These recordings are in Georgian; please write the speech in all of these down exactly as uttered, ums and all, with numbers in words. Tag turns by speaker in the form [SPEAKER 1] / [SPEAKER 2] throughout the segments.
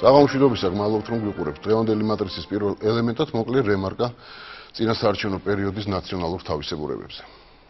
[SPEAKER 1] Საღამოშვიდობისა გმადლობთ რომ გვიყურებთ. დღევანდელი მატრიცის პირველ ელემენტად მოკლე რემარკა წინასაარჩევნო პერიოდის ნაციონალურ თავისებურებებზე.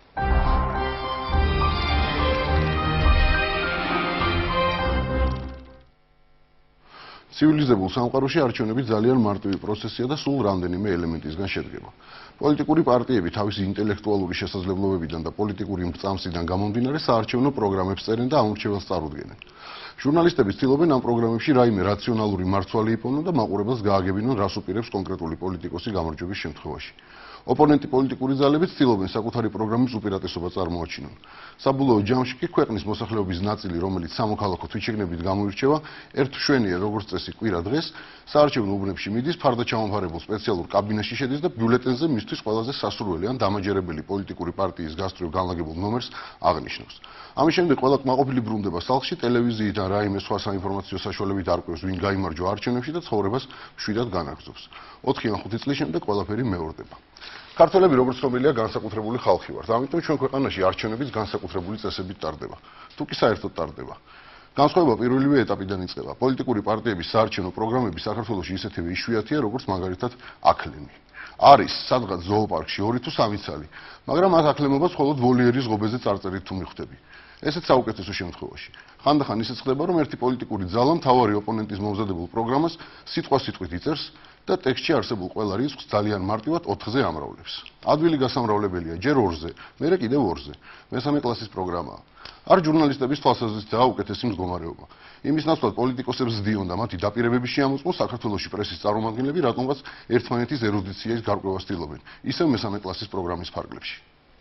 [SPEAKER 1] ცივილიზებულ სამყაროში არჩევნები ძალიან მარტივი პროცესია და სულ რამდენიმე ელემენტისგან შედგება. პოლიტიკური პარტიები თავისი ინტელექტუალური შესაძლებლობებიდან და პოლიტიკური მრწამსიდან გამომდინარე საარჩევნო პროგრამებს წერენ და ამორჩეველს წარუდგენენ. ჟურნალისტები ცდილობენ ამ პროგრამებში რაიმე რაციონალური მარცვალი იპოვნონ და მაყურებელს გააგებინონ რას უპირებს კონკრეტული პოლიტიკოსი გამარჯვების შემთხვევაში. ოპონენტი პოლიტიკური ძალები ცდილობენ საკუთარი პროგრამის უპირატესობა წარმოაჩინონ. საბოლოო ჯამში კი ქვეყნის მოსახლეობის ნაწილი, რომელიც სამოქალაქო თვითშეგნებით გამოირჩევა, ერთ მშვენიერ როგორც წესი კვირა დღეს საარჩევნო უბნებში მიდის, ფარდაჩამომფარებულ სპეციალურ კაბინეტში შედის და ბიულეტენზე მისთვის ყველაზე სასურველი ან დამაჯერებელი პოლიტიკური პარტიის გასწვრივ განლაგებულ ნომერს აღნიშნავს. ამის შემდეგ ყველა კმაყოფილი ბრუნდება სახლში, ტელევიზიით ან რაიმე სხვა საინფორმაციო საშუალებით არკვევს, ვინ გაიმარჯვა არჩევნებში და ცხოვრებას მშვიდად განაგრძობს. ოთხი ან ხუთი წლის შემდეგ ყველაფერი მეორდება. ქართველები როგორც ცნობილია განსაკუთრებული ხალხი ვართ, ამიტომ ჩვენ ქვეყანაში არჩევნებიც განსაკუთრებული წესებით ტარდება. თუ კი საერთოდ ტარდება. განსხვავება პირველივე ეტაპიდან იწყება. პოლიტიკური პარტიების საარჩევნო პროგრამები საქართველოში ისეთივე იშვიათია, როგორც მაგალითად აქლემი. არის სადღაც ზოოპარკში ორი თუ სამი ცალი, მაგრამ მათ აქლემობას მხოლოდ ვოლიერის ღობეზე წარწერით თუ მიხვდები. ესეც საუკეთესო შემთხვევაში. ხანდახან ისეც ხდება, რომ ერთი პოლიტიკური ძალა მთავარი ოპონენტის მომზადებულ პროგრამას სიტყვა-სიტყვით იწერს და ტექსტში არსებულ ყველა რიცხვს ძალიან მარტივად ოთხზე ამრავლებს. ადვილი გასამრავლებელია ჯერ ორზე, მერე კიდევ ორზე. მესამე კლასის პროგრამაა. არ ჟურნალისტების თვალსაზრისითაა უკეთესი მდგომარეობა. იმის ნაცვლად პოლიტიკოსებს ზდიონ და მათი დაპირებების შეამოწმოს საქართველოში პრესის წარმომადგენლები რატომღაც ერთმანეთის ერუდიციის გარკვევას ცდილობენ, ისევ მესამე კლასის პროგრამის ფარგლებში.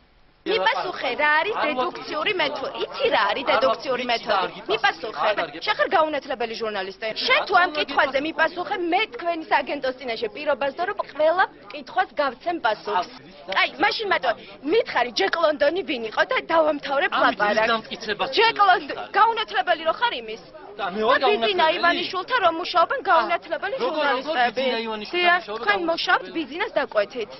[SPEAKER 2] მიპასუხე რა არის დედუქციური მეთოდი? იცი რა არის დედუქციური მეთოდი? მიპასუხე. შეხარ გაუნათლებელი ჟურნალისტი. შენ თუ ამ კითხვაზე მიპასუხე, მე თქვენის აგენტოს წინაშე პირობას დო რომ ყველა კითხვას გავცემ პასუხს. აი, მაშინ მარტო მითხარი ჯეკ ლონდონი ვინ იყო და დავამთავრებ ლაპარაკს. ჯეკ ლონდონი გაუნათლებელი რო ხარ იმის? და მე ვარ გაუნათლებელი. ბიზინა ივანიშვილთან რომ მუშაობენ გაუნათლებელი ჟურნალისტები. დიახ, თქვენ მუშაობთ ბიზინას დაკვეთით.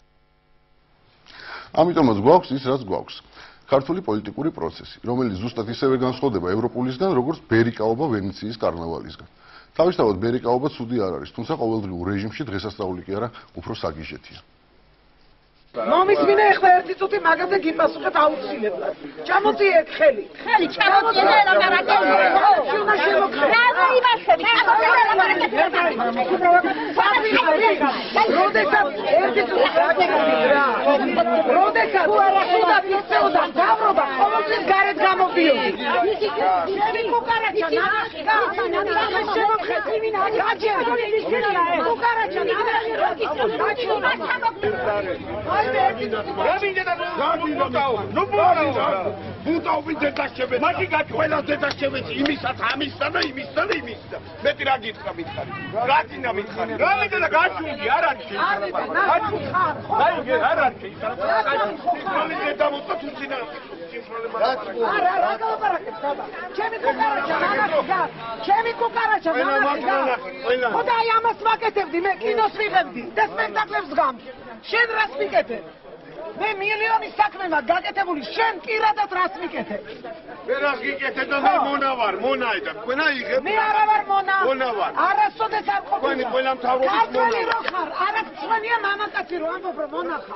[SPEAKER 1] ამიტომაც გვაქვს ის, რაც გვაქვს. ქართული პოლიტიკური პროცესი, რომელიც ზუსტად ისევე განსხვავდება ევროპულისგან, როგორც ბერიკაობა ვენეციის კარნავალისგან. თავისთავად ბერიკაობა ცუდი არ არის, თუმცა ყოველდღიურ რეჟიმში დღესასწაული კი არა, უფრო საგიჟეთია.
[SPEAKER 3] მომისმინე ახლა ერთი წუთი მაგაზე გიპასუხეთ აუცილებლად. ჩამოწიე ეგ ხელი.
[SPEAKER 2] ხელი ჩამოწიე და ლაპარაკები.
[SPEAKER 3] შუნა შემოხე.
[SPEAKER 2] რა იმასები, ჩამოწიე და ლაპარაკები.
[SPEAKER 3] როდესაც ერთი წუთი რა. როდესაც უარახება მიწეოდა დავრობა, ყოველთვის გარეთ გამოდიოდი. შევი კუკარაჩა ნახე. შემოხე წიმინა. გაჯერ. კუკარაჩა ნახე.
[SPEAKER 4] რა მინდა გამოდაო ნუ ბურაო ბუტაო ვინდეთაშები მაგი გაჩველა დედაშები იმისაც ამისა და იმისა და იმისა მეტი რა გითხრა მითხარი რა წინა მითხარი რა მინდა გაჩუნდი არ არის გაჩუნდი აი არ არის ის დამოწა თუ წინა
[SPEAKER 3] არა რა გავაპარაკეთ ბაბა ჩემი კუკარაჩა ნახე ჩემი კუკარაჩა ნახე ხოდა აი ამას ვაკეთებდი მე კინოს ვიღებდი და სპექტაკლებს ვგამდი შენ რას მიკეთებ? მე მილიონი საქმეა გაკეთებული, შენ პირადად რას მიკეთებ?
[SPEAKER 4] მე რას გიკეთებ და მე მონა ვარ, მონა და თქვენა იღებ.
[SPEAKER 3] მე არა ვარ მონა.
[SPEAKER 4] მონა ვარ.
[SPEAKER 3] არასოდეს არ ყოფილი.
[SPEAKER 4] თქვენი ყველა მთავრობის მონა.
[SPEAKER 3] ქართველი რო ხარ, არა ჩვენია მამაკაცი რო ამბობ რომ მონა ხარ.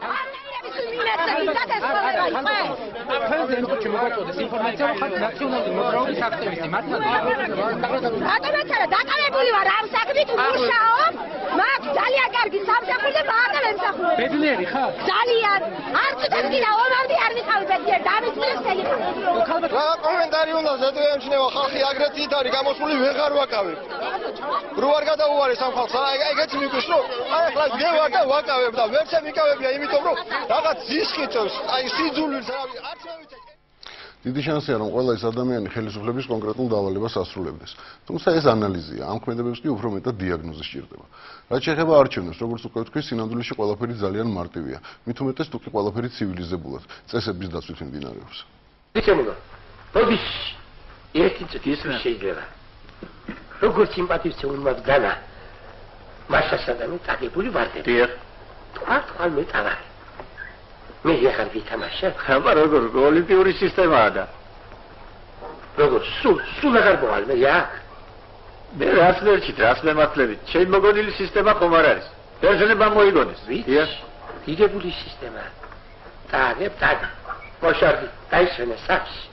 [SPEAKER 2] რატომაც არა დაკავებული ვარ ამ საქმით მუშაობ მაგ ძალიან კარგი სამსახური და მარტო ემსახურებ
[SPEAKER 5] ბედნიერი ხარ
[SPEAKER 2] ძალიან არ წუთებსინა ომამდე არ მიხავი ბედნიერი დამიწვილეს ხელი
[SPEAKER 6] რა კომენტარი უნდა ზედვეამჩნევა ხალხი აგრეთ ით არის გამოსული ვეღარ ვაკავებ რო არ გადაუვარეს ამ ხალხს ეგეთი მიგვის რომ აი ახლა გევარ და ვაკავებ და ვერც მიკავებია იმიტომ რომ რაღაც ზისკიწევს აი სიძულვილს რავი არ შევიცე
[SPEAKER 1] დიდი შანსია რომ ყველა ეს ადამიანი ხელისუფლების კონკრეტულ დავალებას ასრულებდეს. თუმცა ეს ანალიზია, ამ ქმედებებს კი უფრო მეტად დიაგნოზი სჭირდება. რაც შეეხება არჩევნებს, როგორც უკვე ვთქვი, სინამდვილეში ყველაფერი ძალიან მარტივია. მით უმეტეს თუ კი ყველაფერი ცივილიზებულად, წესების დაცვით მიმდინარეობს.
[SPEAKER 7] იცემოდა. ბოდიშ, ერთი წუთი ის შეიძლება. როგორც სიმპათიის უნდა განა. მასასა და მე წაგებული ვარდები. დიახ. თქვა თქვა მე წავარ. მე ახალ გითამაშე. ხება როგორ პოლიტიკური სისტემაა და. როგორ სულ სულ აღარ მოვალ მე რა. მე რას ვერჩით, რას მემართლებით? ჩემი მოგონილი სისტემა ხომ არ არის? ბერძნებმა მოიგონეს. დიახ. დიდებული სისტემა. დააგებ, დააგებ. მოშარდი, დაისვენე სახში.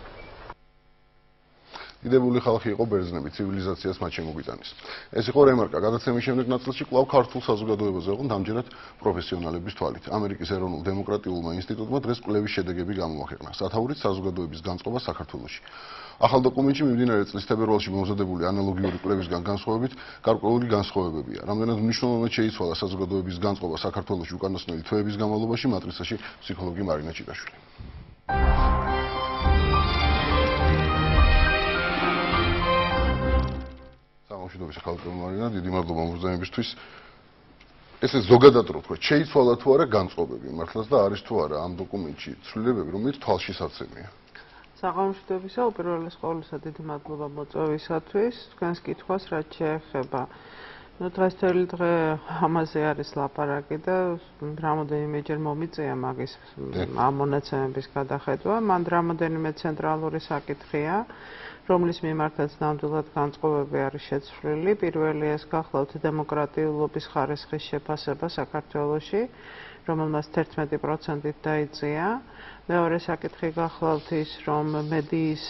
[SPEAKER 1] დიდებული ხალხი იყო ბერძნები, ცივილიზაციას მათ შემოგვიტანის. ეს იყო რემარკა. გადაცემის შემდეგ ნაწილში კვლავ ქართულ საზოგადოებაზე იყო ამჯერად პროფესიონალების თვალით. ამერიკის ეროვნულ დემოკრატიულმა ინსტიტუტმა დღეს კვლევის შედეგები გამოაქვეყნა. სათაურით საზოგადოების განწყობა საქართველოში. ახალ დოკუმენტში მიმდინარე წლის თებერვალში მომზადებული ანალოგიური კვლევისგან განსხვავებით გარკვეული განსხვავებებია. რამდენად მნიშვნელოვნად შეიცვალა საზოგადოების განწყობა საქართველოში უკანასკნელი თვეების განმავლობაში, მატრიცაში ფსიქოლოგი მარინა ჭიკაშვილი. სამშვიდობის ახალგაზრდა მარინა, დიდი მადლობა მოგზაურობისთვის. ესე ზოგადად რო თქვა, შეიცვალა თუ არა განწყობები, მართლაც და არის თუ არა ამ დოკუმენტში ცვლილებები, რომელიც თვალშისაცემია.
[SPEAKER 5] საღამოშობისა უპირველეს ყოვლისა დიდი მადლობა მოწვევისათვის. თქვენს კითხვას რაც შეეხება. ნუ დღესდღეობით დღე ამაზე არის ლაპარაკი და რამოდენიმეჯერ მომიწია მაგის ამ მონაცემების გადახედვა. მან რამოდენიმე ცენტრალური საკითხია, რომლის მიმართაც ნამდვილად განწყობები არის შეცვლილი. პირველი ეს გახლავთ დემოკრატიულობის ხარისხის შეფასება საქართველოში, რომელმაც თერთმეტი პროცენტით დაიწია. მეორე საკითხი გახლავთ ის, რომ მედიის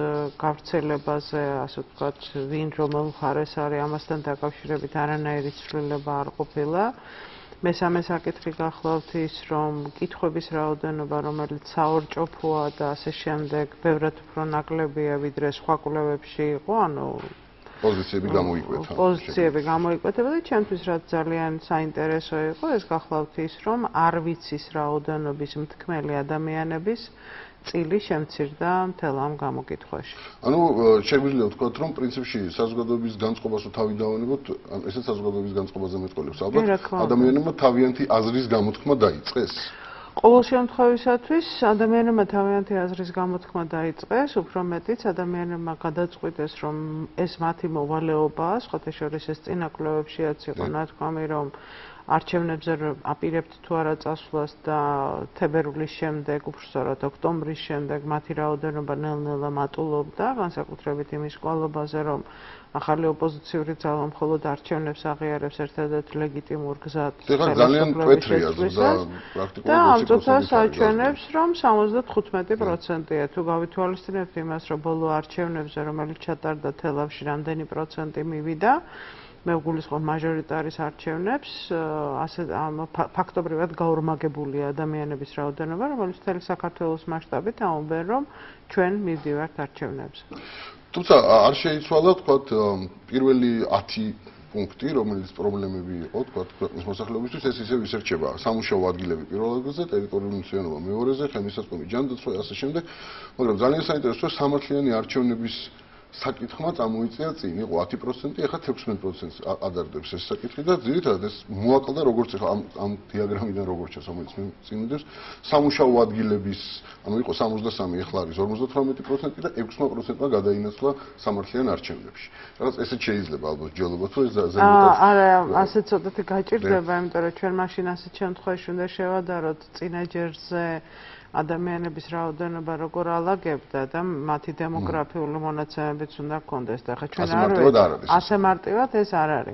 [SPEAKER 5] გავრცელებაზე, ასე ვთქვათ, ვინ რომელ მხარეს არის, ამასთან დაკავშირებით არანაირი ცვლილება არ ყოფილა. მესამე საკითხი გახლავთ ის, რომ კითხვების რაოდენობა, რომელიც საორჭოფოა და ასე შემდეგ, ბევრად უფრო ნაკლებია, ვიდრე სხვა კვლევებში იყო, ანუ
[SPEAKER 1] პოზიციები გამოიკვეთა.
[SPEAKER 5] პოზიციები გამოიკვეთა და ჩემთვის რაც ძალიან საინტერესო იყო, ეს გახლავთ ის, რომ არ ვიცის რაოდენობის მთქმელი ადამიანების წილი შემცირდა მთელ ამ გამოკითხვაში.
[SPEAKER 1] ანუ შეგვიძლია ვთქვათ, რომ პრინციპში საზოგადოების განწყობას თავი დავანებოთ, ესეც საზოგადოების განწყობაზე მეტყოლებს. ალბათ ადამიანებმა თავიანთი აზრის გამოთქმა დაიწყეს.
[SPEAKER 5] ყოველ შემთხვევისათვის ადამიანებმა თავიანთი აზრის გამოთქმა დაიწყეს, უფრო მეტიც ადამიანებმა გადაწყვიტეს, რომ ეს მათი მოვალეობაა, სხვათა შორის ეს წინა კვლევებშიაც იყო ნათქვამი, რომ არჩევნებზე აპირებთ თუ არა წასვლას და თებერვლის შემდეგ, უბრალოდ ოქტომბრის შემდეგ მათი რაოდენობა ნელ-ნელა მატულობდა, განსაკუთრებით იმის კვალობაზე, რომ ახალი ოპოზიციური ძალა მხოლოდ არჩევნებს აღიარებს ერთადერთ ლეგიტიმურ გზად.
[SPEAKER 1] ძალიან მკვეთრია და პრაქტიკულად
[SPEAKER 5] და ამ წუთას აჩვენებს, რომ სამოცდათხუთმეტი პროცენტია. თუ გავითვალისწინებთ იმას, რომ ბოლო არჩევნებზე, რომელიც ჩატარდა თელავში, რამდენი პროცენტი მივიდა, მე ვგულისხმობ მაჟორიტარის არჩევნებს, ასე ფაქტობრივად გაორმაგებულია ადამიანების რაოდენობა, რომელიც მთელი საქართველოს მასშტაბით ამბობენ, რომ ჩვენ მივდივართ არჩევნებზე.
[SPEAKER 1] თუმცა არ შეიცვალა, თქვათ, პირველი ათი პუნქტი, რომელიც პრობლემები იყო, თქვათ, ქვეყნის მოსახლეობისთვის, ეს ისევ ისერჩება. სამუშაო ადგილები პირველ ადგილზე, ტერიტორიული მნიშვნელობა მეორეზე, ხელმისაწვდომი ჯანდაცვა, ასე შემდეგ, მაგრამ ძალიან საინტერესოა სამართლიანი არჩევნების საკითხმა წამოიწია წინ, იყო ათი პროცენტი, ახლა თექვსმეტ პროცენტს ადარდებს ეს საკითხი და ძირითადად ეს მოაკლდა როგორც ახლა ამ ამ დიაგრამიდან როგორც ჩანს, რომელიც წინ მიდევს, სამუშაო ადგილების, ანუ იყო სამოცდასამი, ახლა არის ორმოცდათვრამეტი პროცენტი და ექვსმა პროცენტმა გადაინაცვლა სამართლიან არჩევნებში. რაღაც ესეც შეიძლება ალბათ ჯელობა თუ ეს ზემოდაც.
[SPEAKER 5] არა, ასე ცოტათი გაჭირდება, იმიტომ რომ ჩვენ მაშინ ასეთ შემთხვევაში უნდა შევადაროთ წინაჯერზე ადამიანების რაოდენობა როგორ ალაგებდა და მათი დემოგრაფიული მონაცემებიც უნდა გქონდეს და ხა ჩვენ არ ვიცით ასე მარტივად ეს არ არის.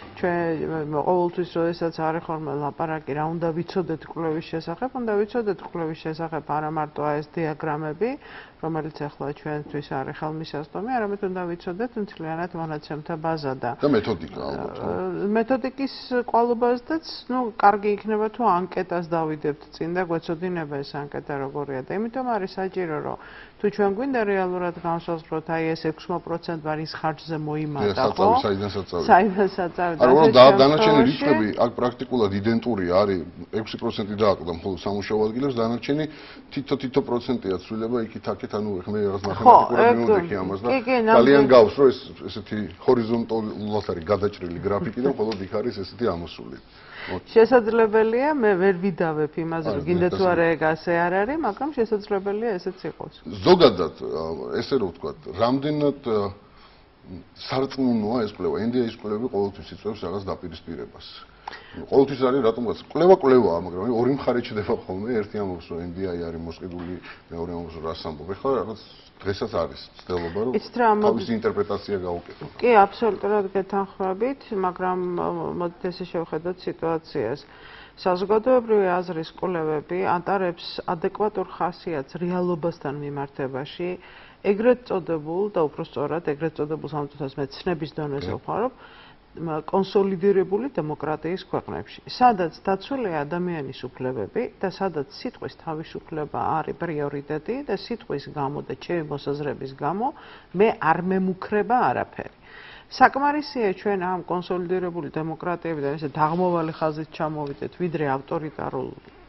[SPEAKER 5] ჩვენ ყოველთვის როდესაც არის ხოლმე ლაპარაკი რა უნდა ვიცოდეთ კვლევის შესახებ, უნდა ვიცოდეთ კვლევის შესახებ არა მარტო ეს დიაგრამები, რომელიც ახლა ჩვენთვის არის ხელმისაწვდომი, არამედ უნდა ვიცოდეთ მთლიანად მონაცემთა ბაზა და
[SPEAKER 1] და მეთოდიკა ალბათ.
[SPEAKER 5] მეთოდიკის კვალობაზედაც, ну, კარგი იქნება თუ ანკეტას დავიდებთ წინ და გვეცოდინება ეს ანკეტა როგორია და იმიტომ არის საჭირო, რომ თუ ჩვენ გვინდა რეალურად განსაზღვროთ, აი ეს ექვსმა პროცენტმა რის ხარჯზე მოიმატა, ხო?
[SPEAKER 1] საიდან საწავი.
[SPEAKER 5] საიდან საწავი.
[SPEAKER 1] არა, და დანარჩენი რიცხვები აქ პრაქტიკულად იდენტურია, არის ექვსი პროცენტი დააკლდა მხოლოდ სამუშაო ადგილებს, დანარჩენი თითო-თითო პროცენტია ცვლილება იქით-აქეთ, ანუ მე რაღაც მათემატიკურად მივდექი ამას და ძალიან გავს, რომ ეს ესეთი ჰორიზონტალურად არის გადაჭრილი გრაფიკი და მხოლოდ იქ არის ესეთი ამოსული.
[SPEAKER 5] შესაძლებელია, მე ვერ ვიდავებ იმაზე, რომ გინდა თუ არა ეგ ასე არ არის, მაგრამ შესაძლებელია ესეც იყოს.
[SPEAKER 1] ზოგადად, ესე რომ ვთქვათ, რამდენად სარწმუნოა ეს კვლევა. ენდიაის კვლევები ყოველთვის იწვევს რაღაც დაპირისპირებას. ყოველთვის არის რატომღაც კვლევა კვლევაა, მაგრამ ორი მხარე ჩდება ხოლმე, ერთი ამბობს რომ ენდიაი არის მოსყიდული, მეორე ამბობს რომ რას ამბობ. ეხლა რაღაც დღესაც არის ცდილობა რომ თავისი ინტერპრეტაცია გაუკეთო.
[SPEAKER 5] კი, აბსოლუტურად გეთანხმებით, მაგრამ მოდით ესე შევხედოთ სიტუაციას. საზოგადოებრივი აზრის კვლევები ატარებს ადეკვატურ ხასიათს რეალობასთან მიმართებაში, ეგრეთ წოდებულ და უფრო სწორად ეგრეთ წოდებულ სამწუთას მე ცნების დონეზე ვხარობ, კონსოლიდირებული დემოკრატიის ქვეყნებში, სადაც დაცულია ადამიანის უფლებები და სადაც სიტყვის თავისუფლება არის პრიორიტეტი და სიტყვის გამო და ჩემი მოსაზრების გამო მე არ მემუქრება არაფერი. საკმარისია ჩვენ ამ კონსოლიდირებული დემოკრატიებიდან ესე დაღმოვალი ხაზით ჩამოვიდეთ, ვიდრე ავტორიტარულ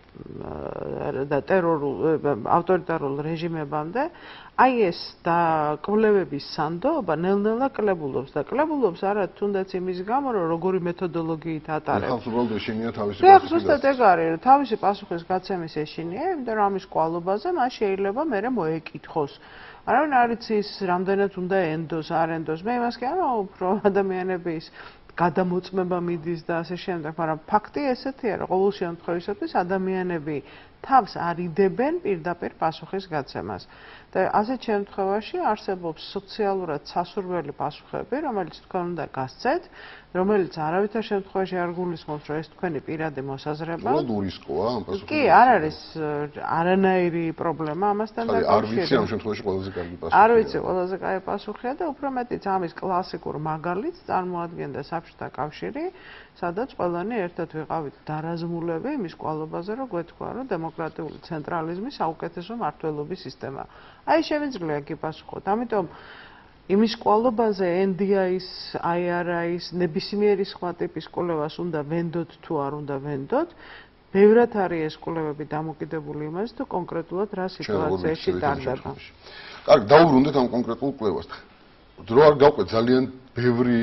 [SPEAKER 5] და ტერორულ ავტორიტარულ რეჟიმებამდე, აი ეს და კვლევების სანდოობა ნელ-ნელა კლებულობს და კლებულობს არა თუნდაც იმის გამო, რომ როგორი მეთოდოლოგიით ატარებს.
[SPEAKER 1] ხალხს უბრალოდ ეშინია თავისი
[SPEAKER 5] პასუხის. ხო, ზუსტად ეგ არის, თავისი პასუხის გაცემის ეშინია, იმიტომ რომ ამის კვალობაზე მას შეიძლება მერე მოეკითხოს. არავინ არ იცის, რამდენად უნდა ენდოს, არ ენდოს. მე იმას კი არა, უფრო ადამიანების გადამოწმება მიდის და ასე შემდეგ, მაგრამ ფაქტი ესეთია, რომ ყოველ შემთხვევაში ადამიანები თავს არიდებენ პირდაპირ პასუხის გაცემას. და ასეთ შემთხვევაში არსებობს სოციალურად სასურველი პასუხები, რომელიც თქვენ უნდა გასცეთ, რომელიც არავითარ შემთხვევაში არ გულისხმობს, რომ ეს თქვენი პირადი მოსაზრება.
[SPEAKER 1] უბრალოდ რისკოა ამ პასუხი.
[SPEAKER 5] კი, არ არის არანაირი პრობლემა ამასთან დაკავშირებით.
[SPEAKER 1] არ ვიცი ამ შემთხვევაში ყველაზე კარგი პასუხია.
[SPEAKER 5] არ ვიცი, ყველაზე კარგი პასუხია და უფრო მეტიც ამის კლასიკურ მაგალითს წარმოადგენდა საბჭოთა კავშირი, სადაც ყველანი ერთად ვიყავით დარაზმულები იმის კვალობაზე, რომ გვეთქვა, რომ დემოკრატიული ცენტრალიზმი საუკეთესო მმართველობის სისტემაა. აი შემიძლია კი პასუხოთ. ამიტომ იმის კვალობაზე ენ დი აის, აი არ აის, ნებისმიერი სხვა ტიპის კვლევას უნდა ვენდოთ თუ არ უნდა ვენდოთ. ბევრად არის ეს კვლევები დამოკიდებული იმაზე, თუ კონკრეტულად რა სიტუაციაში ტარდება.
[SPEAKER 1] კარგი, დაუბრუნდეთ ამ კონკრეტულ კვლევას. დრო არ გავყვეთ ძალიან ბევრი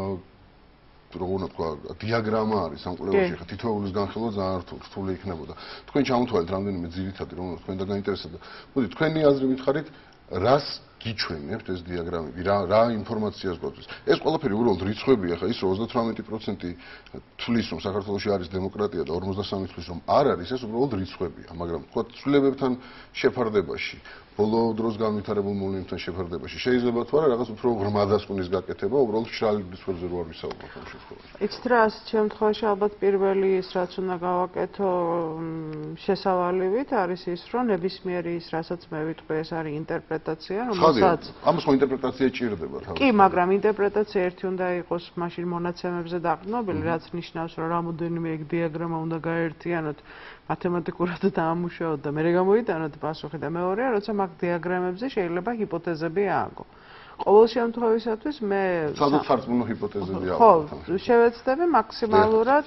[SPEAKER 1] როგორ უნდა თქვა, დიაგრამა არის ამ კვლევაში, ხა თითოეულის განხილვა ძალიან რთული იქნებოდა. თქვენ ჩამოთვალეთ რამდენიმე ძირითადი, რომელიც თქვენ და გაინტერესებდა. მოდი, თქვენი აზრი მითხარით, რას გიჩვენებთ ეს დიაგრამები, რა რა ინფორმაციას გვაქვს. ეს ყველაფერი უბრალოდ რიცხვებია, ხა ის რომ ოცდათვრამეტი პროცენტი თვლის, რომ საქართველოში არის დემოკრატია და ორმოცდასამი თვლის, რომ არ არის, ეს უბრალოდ რიცხვებია, მაგრამ თქვა ცვლილებებთან შეფარდებაში, ბოლო დროს განვითარებულ მოვლენებთან შეფარდებაში შეიძლება თუ არა რაღაც უფრო ღრმა დასკვნის გაკეთება, უბრალოდ მშრალი რიცხვებზე რო არ ვისაუბროთ ამ შემთხვევაში.
[SPEAKER 5] იცით რა, ასეთ შემთხვევაში ალბათ პირველი ის რაც უნდა გავაკეთო შესავალივით არის ის, რომ ნებისმიერი ის, რასაც მე ვიტყვი, ეს არის ინტერპრეტაცია, რომელსაც
[SPEAKER 1] ამას ხო ინტერპრეტაცია ჭირდება თავის.
[SPEAKER 5] კი, მაგრამ ინტერპრეტაცია ერთი უნდა იყოს მაშინ მონაცემებზე დაყრდნობილი, რაც ნიშნავს, რომ რამოდენიმე ეგ დიაგრამა უნდა გაერთიანოთ მათემატიკურად დაამუშავოთ და მერე გამოიტანოთ პასუხი და მეორეა, როცა მაგ დიაგრამებზე შეიძლება ჰიპოთეზები ააგო. ყოველ შემთხვევისათვის მე
[SPEAKER 1] სადაც სარწმუნო ჰიპოთეზები
[SPEAKER 5] ააგო. ხო, შევეცდები მაქსიმალურად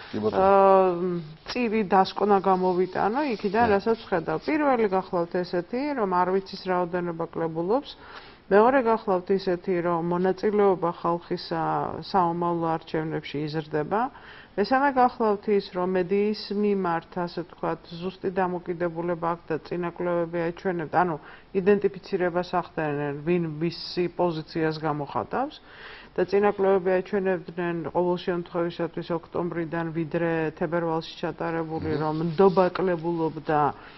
[SPEAKER 5] წირი დასკვნა გამოვიტანო იქიდან, რასაც ვხედავ. პირველი გახლავთ ესეთი, რომ არ ვიცის რაოდენობა კლებულობს. მეორე გახლავთ ისეთი, რომ მონაწილეობა ხალხისა საომავლო არჩევნებში იზრდება. მესამე გახლავთ ის, რომ მედიის მიმართ, ასე ვთქვათ, ზუსტი დამოკიდებულება აქვს და წინა კვლევები აჩვენებდა, ანუ იდენტიფიცირებას ახდენენ, ვინ ვისი პოზიციას გამოხატავს და წინა კვლევები აჩვენებდნენ ყოველ შემთხვევისათვის ოქტომბრიდან ვიდრე თებერვალში ჩატარებული, რომ ნდობა კლებულობდა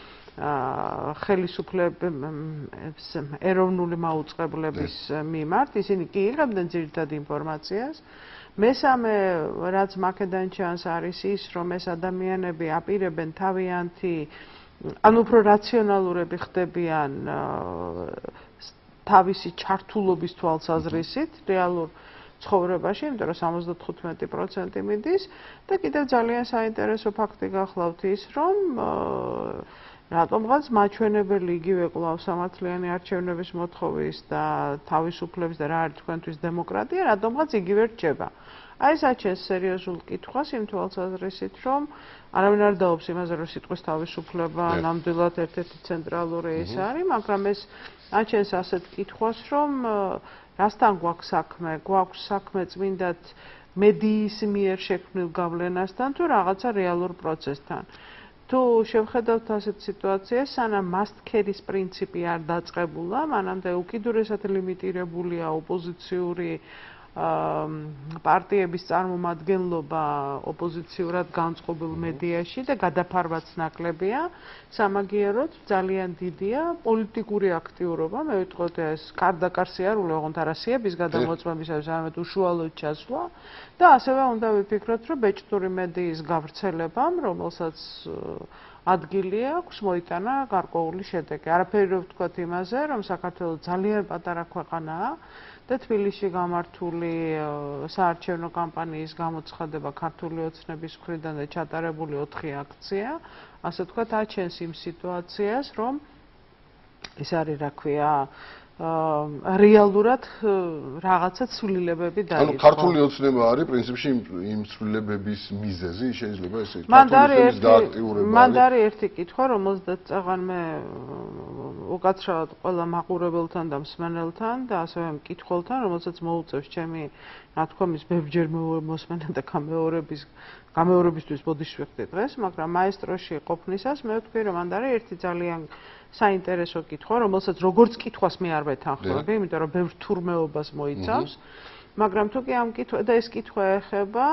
[SPEAKER 5] ხელისუფლების ეროვნული მაუწყებლების მიმართ, ისინი კი იღებდნენ ძირითად ინფორმაციას. მესამე, რაც მაქედან ჩანს, არის ის, რომ ეს ადამიანები აპირებენ თავიანთი, ანუ უფრო რაციონალურები ხდებიან თავისი ჩართულობის თვალსაზრისით რეალურ ცხოვრებაში, იმიტომ რომ სამოცდათხუთმეტი პროცენტი მიდის და კიდევ ძალიან საინტერესო ფაქტი გახლავთ ის, რომ რატომღაც მაჩვენებელი იგივე კვლავ სამართლიანი არჩევნების მოთხოვის და თავისუფლების და რა არის თქვენთვის დემოკრატია, რატომღაც იგივე რჩება. აი ეს აჩენს სერიოზულ კითხვას იმ თვალსაზრისით, რომ არავინ არ დაობს იმაზე, რომ სიტყვის თავისუფლება ნამდვილად ერთ-ერთი ცენტრალური ის არის, მაგრამ ეს აჩენს ასეთ კითხვას, რომ რასთან გვაქვს საქმე? გვაქვს საქმე წმინდად მედიის მიერ შექმნილ გავლენასთან თუ რაღაცა რეალურ პროცესთან. თუ თუ შევხედავთ ასეთ სიტუაციას, სანამ მასტქერის პრინციპი არ დაწყებულა, მანამდე უკიდურესად ლიმიტირებულია ოპოზიციური პარტიების წარმომადგენლობა ოპოზიციურად განწყობილ მედიაში და გადაფარვაც ნაკლებია. სამაგიეროდ ძალიან დიდია პოლიტიკური აქტიურობა, მე ვიტყოდ ეს კარდაკარსიარული, ოღონდ არასიების გადამოწმებისათვის, არამედ უშუალოდ ჩასვლა და ასევე უნდა ვიფიქროთ, რომ ბეჭდური მედიის გავრცელებამ, რომელსაც ადგილი აქვს, მოიტანა გარკვეული შედეგი. არაფერი რო ვთქვათ იმაზე, რომ საქართველო ძალიან პატარა ქვეყანაა და თბილისში გამართული საარჩევნო კამპანიის გამოცხადება ქართული ოცნების მხრიდან და ჩატარებული ოთხი აქცია, ასე ვთქვათ, აჩენს იმ სიტუაციას, რომ ეს არის, რა ქვია, რეალურად რაღაცა ცვლილებები დაიწყო.
[SPEAKER 1] ანუ ქართული ოცნება არის პრინციპში იმ ცვლილებების მიზეზი, შეიძლება ესე
[SPEAKER 5] ითქვას. მან არის ერთი კითხვა, რომელზეც წაღანმე უკაცრავად ყველა მაყურებელთან და მსმენელთან და ასევე მკითხველთან, რომელსაც მოუწევს ჩემი ნათქვამის ბევრჯერ მოსმენა და გამეორების გამეორებისთვის ბოდიში ვიხდი დღეს, მაგრამ მაესტროში ყოფნისას მე ვთქვი, რომ მან არის ერთი ძალიან საინტერესო კითხვა, რომელსაც როგორც კითხვას მე არ ვეთანხმები, იმიტომ რომ ბევრ თურმეობას მოიცავს. მაგრამ თუ კი ამ კითხვა და ეს კითხვა ეხება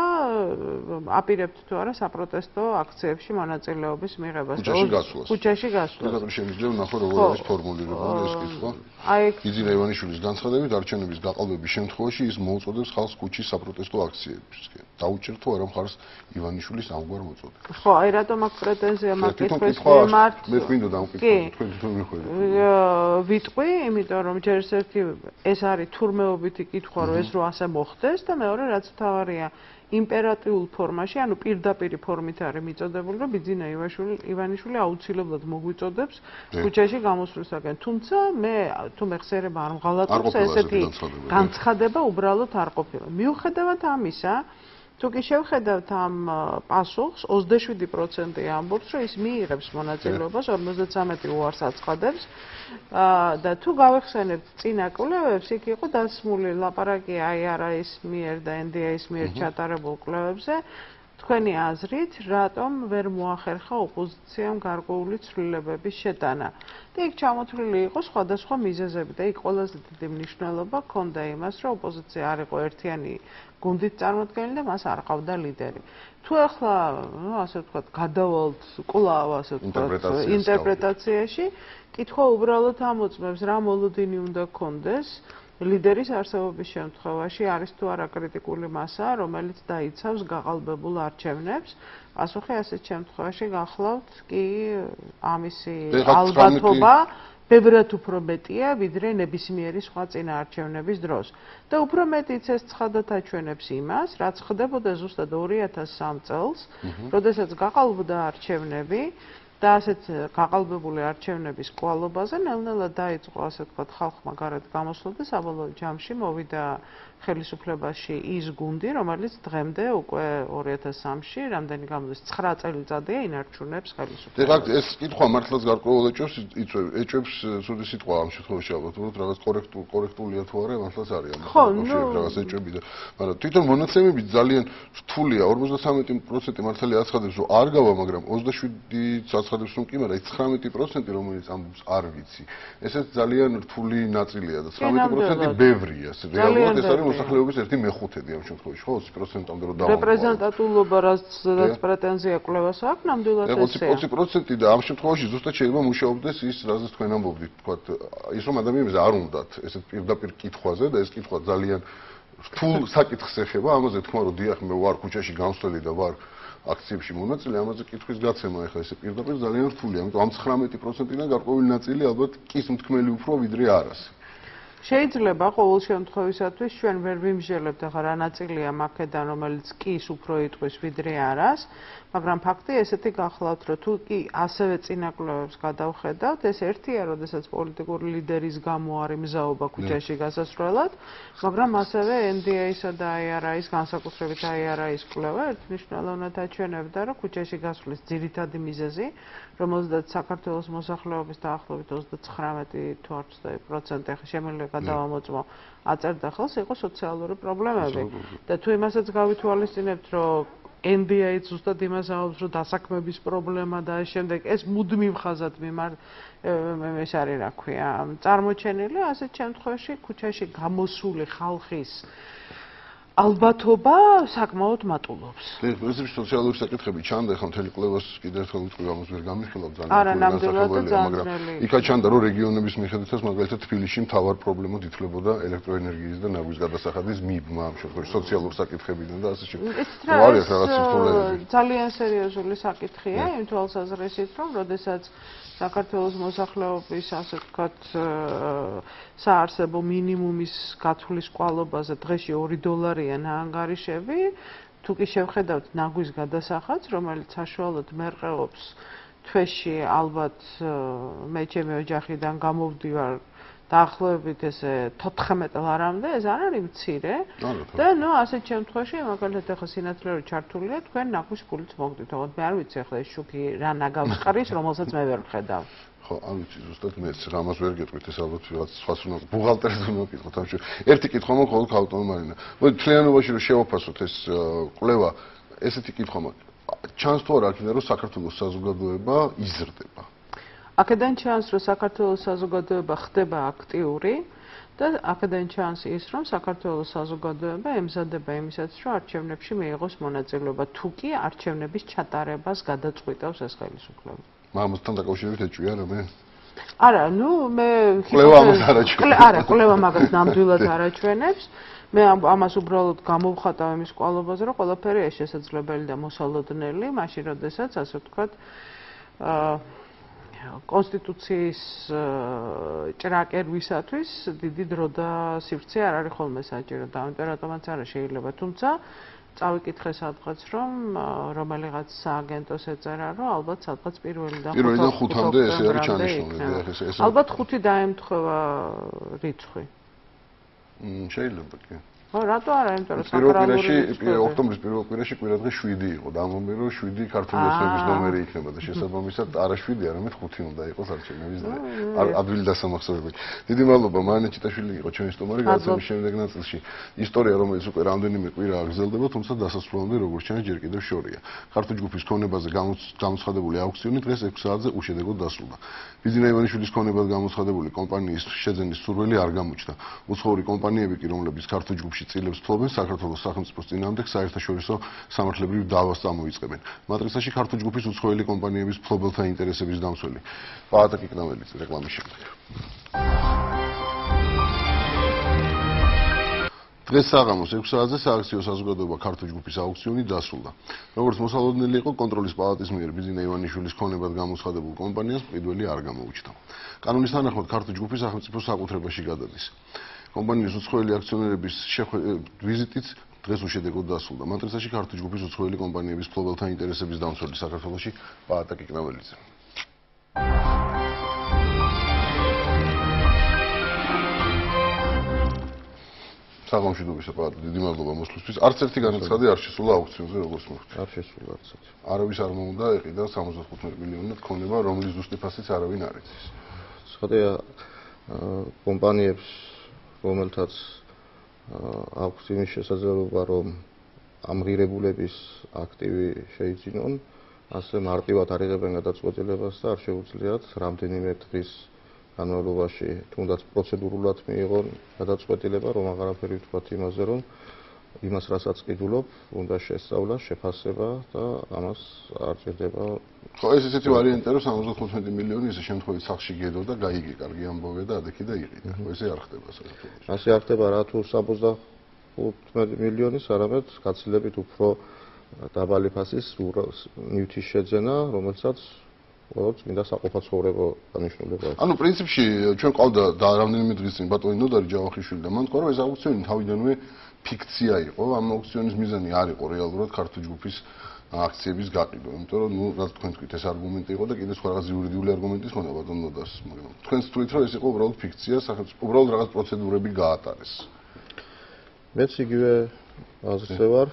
[SPEAKER 5] აპირებთ თუ არა საპროტესტო აქციებში მონაწილეობის მიღებას.
[SPEAKER 1] ქუჩაში გასვლას.
[SPEAKER 5] ქუჩაში გასვლას.
[SPEAKER 1] და შემიძლია ვნახო როგორ არის ფორმულირებული ეს კითხვა.
[SPEAKER 5] აი
[SPEAKER 1] გიძინა ივანიშვილის განცხადებით არჩევნების გაყალბების შემთხვევაში ის მოუწოდებს ხალხს ქუჩის საპროტესტო აქციებისკენ. დაუჭერთ თუ არა მხარს ივანიშვილის ამგვარ მოწოდებას.
[SPEAKER 5] ხო, აი რატომ აქვს პრეტენზია მაგ კითხვის მიმართ?
[SPEAKER 1] მე მინდოდა ამ კითხვას თქვენ თვითონ მიხვედრით.
[SPEAKER 5] ვიტყვი, იმიტომ რომ ჯერ ერთი ეს არის თურმეობითი კითხვა, რომ ეს რო ასე მოხდეს და მეორე რაც თავარია იმპერატიულ ფორმაში, ანუ პირდაპირი ფორმით არის მიწოდებული, რომ ბიძინა ივანიშვილი აუცილებლად მოგვიწოდებს ქუჩაში გამოსვლისაგან. თუმცა მე თუ მეხსიერება არ მღალატობს, ესეთი განცხადება უბრალოდ არ ყოფილა. მიუხედავად ამისა, თუ კი შევხედავთ ამ პასუხს, ოცდაშვიდი პროცენტი ამბობს, რომ ის მიიღებს მონაწილეობას, ორმოცდათრამეტი უარს აცხადებს და თუ გავეხსენებთ წინა კვლევებს, იქ იყო დასმული ლაპარაკი აი არა-ის მიერ და ენ დი ეის მიერ ჩატარებულ კვლევებზე, თქვენი აზრით, რატომ ვერ მოახერხა ოპოზიციამ გარკვეული ცვლილებების შეტანა? და იქ ჩამოთვლილი იყო სხვადასხვა მიზეზები და იქ ყველაზე დიდი მნიშვნელობა ჰქონდა იმას, რომ ოპოზიცია არ იყო ერთიანი გუნდით წარმოდგენილი და მას არ ყავდა ლიდერი. თუ ახლა, ну, ასე ვთქვათ, გადავალთ კვლავ, ასე ვთქვათ, ინტერპრეტაციაში, კითხვა უბრალოდ ამოწმებს, რა მოლოდინი უნდა გქონდეს ლიდერის არსებობის შემთხვევაში, არის თუ არა კრიტიკული მასა, რომელიც დაიცავს გაყალბებულ არჩევნებს. პასუხი ასეთ შემთხვევაში გახლავთ კი ამისი ალბათობა ბევრად უფრო მეტია, ვიდრე ნებისმიერი სხვა წინაარჩევნების დროს. და უფრო მეტიც ეს ცხადად აჩვენებს იმას, რაც ხდებოდა ზუსტად ორი ათას სამ წელს, როდესაც გაყალბდა არჩევნები და ასეთ გაყალბებული არჩევნების კვალობაზე ნელ-ნელა დაიწყო, ასე ვთქვათ, ხალხმა გარეთ გამოსვლა და საბოლოო ჯამში მოვიდა ხელისუფლებაში ის გუნდი, რომელიც დღემდე უკვე ორი ათას სამში, რამდენი გამოდის ცხრა წელიწადია ინარჩუნებს ხელისუფლებას.
[SPEAKER 1] ეხლა ეს კითხვა მართლაც გარკვეულ ეჭვს ეჭვებს სუდი სიტყვა ამ შემთხვევაში ალბათ, უბრალოდ რაღაც კორექტულ კორექტულია თუ არა, მართლაც არის ამ შემთხვევაში რაღაც ეჭვები და მაგრამ თვითონ მონაცემები ძალიან რთულია, ორმოცდათრამეტი პროცენტი მართალია აცხადებს, რომ არ გავა, მაგრამ ოცდაშვიდი აცხადებს, რომ კი, მაგრამ ეს ცხრამეტი პროცენტი რომელიც ამბობს არ ვიცი. ესეც ძალიან რთული ნაწილია და ცხრამეტი პროცენტი ბევრია, რეალურად ეს არის მოსახლეობის ერთი მეხუთედი ამ შემთხვევაში, ხო, ოცი პროცენტამდე რომ დავამბობ.
[SPEAKER 5] რეპრეზენტატულობა რაც პრეტენზია კვლევას აქვს, ნამდვილად ესეა.
[SPEAKER 1] ოცი პროცენტი და ამ შემთხვევაში ზუსტად შეიძლება მუშაობდეს ის, რაზეც თქვენ ამბობდით, თქვათ, ის რომ ადამიანებს არ უნდათ ესეთ პირდაპირ კითხვაზე და ეს კითხვა ძალიან რთულ საკითხს ეხება, ამაზე თქვა რომ დიახ, მე ვარ ქუჩაში გამსვლელი და ვარ აქციებში მონაწილე, ამაზე კითხვის გაცემა ეხლა ესე პირდაპირ ძალიან რთულია, ამიტომ ამ ცხრამეტი პროცენტიდან გარკვეული ნაწილი ალბათ კის მთქმელი უფრო ვიდრე არასი.
[SPEAKER 5] შეიძლება ყოველ შემთხვევისათვის ჩვენ ვერ ვიმსჯელებთ ახლა რა ნაწილია მაქედან, რომელიც კის უფრო იტყვის ვიდრე არას, მაგრამ ფაქტია ესეთი გახლავთ, რომ თუ კი ასევე წინა კვლევებს გადავხედავთ, ეს ერთია, როდესაც პოლიტიკური ლიდერის გამო არის მზაობა ქუჩაში გასასვლელად, მაგრამ ასევე ენ დი ეისა და აი არ არის განსაკუთრებით აი არ არის კვლევა ერთნიშნულოვნად აჩვენებდა, რომ ქუჩაში გასვლის ძირითადი მიზეზი, რომელზედაც საქართველოს მოსახლეობის დაახლოებით ოცდათხრამეტი თუ ოცდაოთხ პროცენტი ახლა შემიძლია გადავამოწმო აწერდა ხელს, იყო სოციალური პრობლემები და თუ იმასაც გავითვალისწინებთ, რომ ენ დი ეი ზუსტად იმას აღობს, რომ დასაქმების პრობლემა და ამ შემდეგ ეს მუდმივ ხაზად მიმარ ეს არის რა ქვია, წარმოჩენილი, ასეთ შემთხვევაში ქუჩაში გამოსული ხალხის ალბათობა საკმაოდ მატულობს.
[SPEAKER 1] პრინციპში სოციალური საკითხები ჩანდა, ხა მთელი კვლევას კიდევ ერთხელ ვიტყვი, ამას ვერ გამიხილავ ძალიან.
[SPEAKER 5] არა, ნამდვილად ძალიან.
[SPEAKER 1] იქაც ჩანდა, რომ რეგიონების მიხედვითაც მაგალითად თბილისში მთავარ პრობლემად ითვლებოდა ელექტროენერგიის და ნაგვის გადასახადის მიბმა ამ შემთხვევაში სოციალურ საკითხებიდან და ასე შემდეგ.
[SPEAKER 5] არის რაღაც ცვლილებები. ძალიან სერიოზული საკითხია, იმ თვალსაზრისით, რომ როდესაც საქართველოს მოსახლეობის, ასე ვთქვათ, საარსებო მინიმუმის გათვლის კვალობაზე დღეში ორი დოლარია ნაანგარიშები, თუ კი შევხედავთ ნაგვის გადასახადს, რომელიც საშუალოდ მერყეობს თვეში ალბათ მე ჩემი ოჯახიდან გამოვდივარ დაახლოებით ესე თოთხმეტ ლარამდე, ეს არ არის მცირე და ნუ ასეთ შემთხვევაში მაგალითად ახლა სინათლე ჩართულია, თქვენ ნაგვის ფულით მოგდით, თუმცა მე არ ვიცი ახლა ეს შუქი რა ნაგავს ყრის, რომელსაც მე ვერ ვხედავ.
[SPEAKER 1] ხო, არ ვიცი ზუსტად მეც რამას ვერ გეტყვით, ეს ალბათ ვიღაც სხვას უნდა ბუღალტერს უნდა გეტყვით ამ შემთხვევაში. ერთი კითხვა მაქვს ხოლმე ქალტომა მარინა. მოდი თლიანობაში რომ შევაფასოთ ეს კვლევა, ესეთი კითხვა მაქვს. ჩანს თუ არა აქედან რომ საქართველოს საზოგადოება იზრდება?
[SPEAKER 5] აქედან ჩანს, რომ საქართველოს საზოგადოება ხდება აქტიური და აქედან ჩანს ის, რომ საქართველოს საზოგადოება ემზადება იმისათვის, რომ არჩევნებში მიიღოს მონაწილეობა, თუ კი არჩევნების ჩატარებას გადაწყვიტავს ეს ხელისუფლება.
[SPEAKER 1] მამასთან დაკავშირებით ეჭვია რა მე?
[SPEAKER 5] არა, ნუ მე
[SPEAKER 1] კვლევა ამას არ აჩვენებს.
[SPEAKER 5] არა, კვლევა მაგას ნამდვილად არ აჩვენებს. მე ამას უბრალოდ გამოვხატავ იმის კვალობაზე, რომ ყველაფერი ეს შესაძლებელი და მოსალოდნელი, მაშინ როდესაც ასე ვთქვათ, აა კონსტიტუციის ჭრაკერვისათვის დიდი დრო და სივრცე არ არის ხოლმე საჭირო და ამიტომ რატომაც არა შეიძლება, თუმცა წავიკითხე სადღაც, რომ რომელიღაც სააგენტოს ეწერა, რომ ალბათ სადღაც პირველიდან
[SPEAKER 1] პირველიდან ხუთამდე ესე არის ჩანიშნული და ეს
[SPEAKER 5] ალბათ ხუთი დაემთხვევა რიცხვი.
[SPEAKER 1] მ შეიძლება კი.
[SPEAKER 5] ხო, რატო არა, იმიტომ რომ
[SPEAKER 1] საკრალური ოქტომბრის პირველ კვირაში კვირადღე შვიდი იყო და ამბობენ რომ შვიდი ქართული ოცნების ნომერი იქნება და შესაბამისად არა შვიდი, არამედ ხუთი უნდა იყოს არჩევნების დღე. ადვილი დასამახსოვრებელი. დიდი მადლობა მარინა ჩიტაშვილი იყო ჩვენი სტუმარი, გადაცემის შემდეგ ნაწილში ისტორია, რომელიც უკვე რამდენიმე კვირა აგრძელდება, თუმცა დასასრულამდე როგორც ჩანს ჯერ კიდევ შორია. ქართული ჯგუფის ქონებაზე გამოცხადებული აუქციონი დღეს ექვსი საათზე უშედეგოდ დასრულდა. ბიზნა ივანიშვილის ქონებად გამოცხადებული კომპანიის შეძენის სურვილი არ გამოჩნდა. უცხოური კომპანიები კი, რომლებიც ქართულ ჯგუფში წილებს ფლობენ, საქართველოს სახელმწიფოს წინააღმდეგ საერთაშორისო სამართლებრივ დავას წამოიწყებენ. მატრიცაში ქართულ ჯგუფის უცხოელი კომპანიების ფლობელთა ინტერესების დამცველი. პაატა კიკნაველიძე რეკლამის შემდეგ. დღეს საღამოს ექვსი საათზე სააქციო საზოგადოება ქართულ ჯგუფის აუქციონი დასრულდა. როგორც მოსალოდნელი იყო, კონტროლის პალატის მიერ ბიზნა ივანიშვილის ქონებად გამოცხადებულ კომპანიას მყიდველი არ გამოუჩნდა. კანონის თანახმად ქართულ ჯგუფი სახელმწიფოს საკუთრებაში გადადის. კომპანიის უცხოელი აქციონერების ვიზიტიც დღეს უშედეგოდ დასრულდა. მატრიცაში ქართული ჯგუფის უცხოელი კომპანიების ფლობელთა ინტერესების დამცველი საქართველოში პაატა კიკნაველიძე. საღამოშიდობისა პაატა, დიდი მადლობა მოსვლისთვის. არც ერთი განაცხადი არ შესულა აუქციონზე, როგორც მოხდა.
[SPEAKER 6] არ შესულა არც ერთი.
[SPEAKER 1] არავის არ მოუნდა ეყიდა სამოცდათხუთმეტ მილიონად ქონება, რომლის ზუსტი ფასიც არავინ არ იცის.
[SPEAKER 6] ცხადია კომპანიებს რომელთაც აქვს იმის შესაძლებლობა, რომ ამღირებულების აქტივი შეიძინონ, ასე მარტივად არ იღებენ გადაწყვეტილებას და არ შეუძლიათ რამდენიმე დღის განმავლობაში თუნდაც პროცედურულად მიიღონ გადაწყვეტილება, რომ აღარაფერი ვთქვათ იმაზე, რომ იმას რასაც ყიდულობ, უნდა შესწავლა, შეფასება და ამას არ ჭირდება.
[SPEAKER 1] ხო, ეს ისეთი ვარიანტია, რომ სამოცდათხუთმეტი მილიონი ისე შემთხვევით სახლში გედო და გაიგე, კარგი ამბავია და ადექი და იყიდა. ხო, ესე არ ხდება საქართველოში.
[SPEAKER 6] ასე არ ხდება რა თუ სამოცდათხუთმეტი მილიონის, არამედ გაცილებით უფრო დაბალი ფასის ნივთის შეძენა, რომელსაც როგორც მინდა საყოფაცხოვრებო დანიშნულება აქვს.
[SPEAKER 1] ანუ პრინციპში ჩვენ ყავდა და რამდენიმე დღის წინ ბატონი ნოდარი ჯავახიშვილი და მან თქვა, რომ ეს აუქციონი თავიდანვე ფიქცია იყო. ამ აუქციონის მიზანი არ იყო რეალურად ქართული ჯგუფის აქციების გაყიდვა. იმიტომ რომ ნუ რაც თქვენ თქვით, ეს არგუმენტი იყო და კიდევ სხვა რაღაც იურიდიული არგუმენტი ჰქონდა ბატონ ნოდარს, მაგრამ თქვენს თვლით, რომ ეს იყო უბრალოდ ფიქცია, სახელმწიფო უბრალოდ რაღაც პროცედურები გაატარეს.
[SPEAKER 6] მეც იგივე აზრზე ვარ.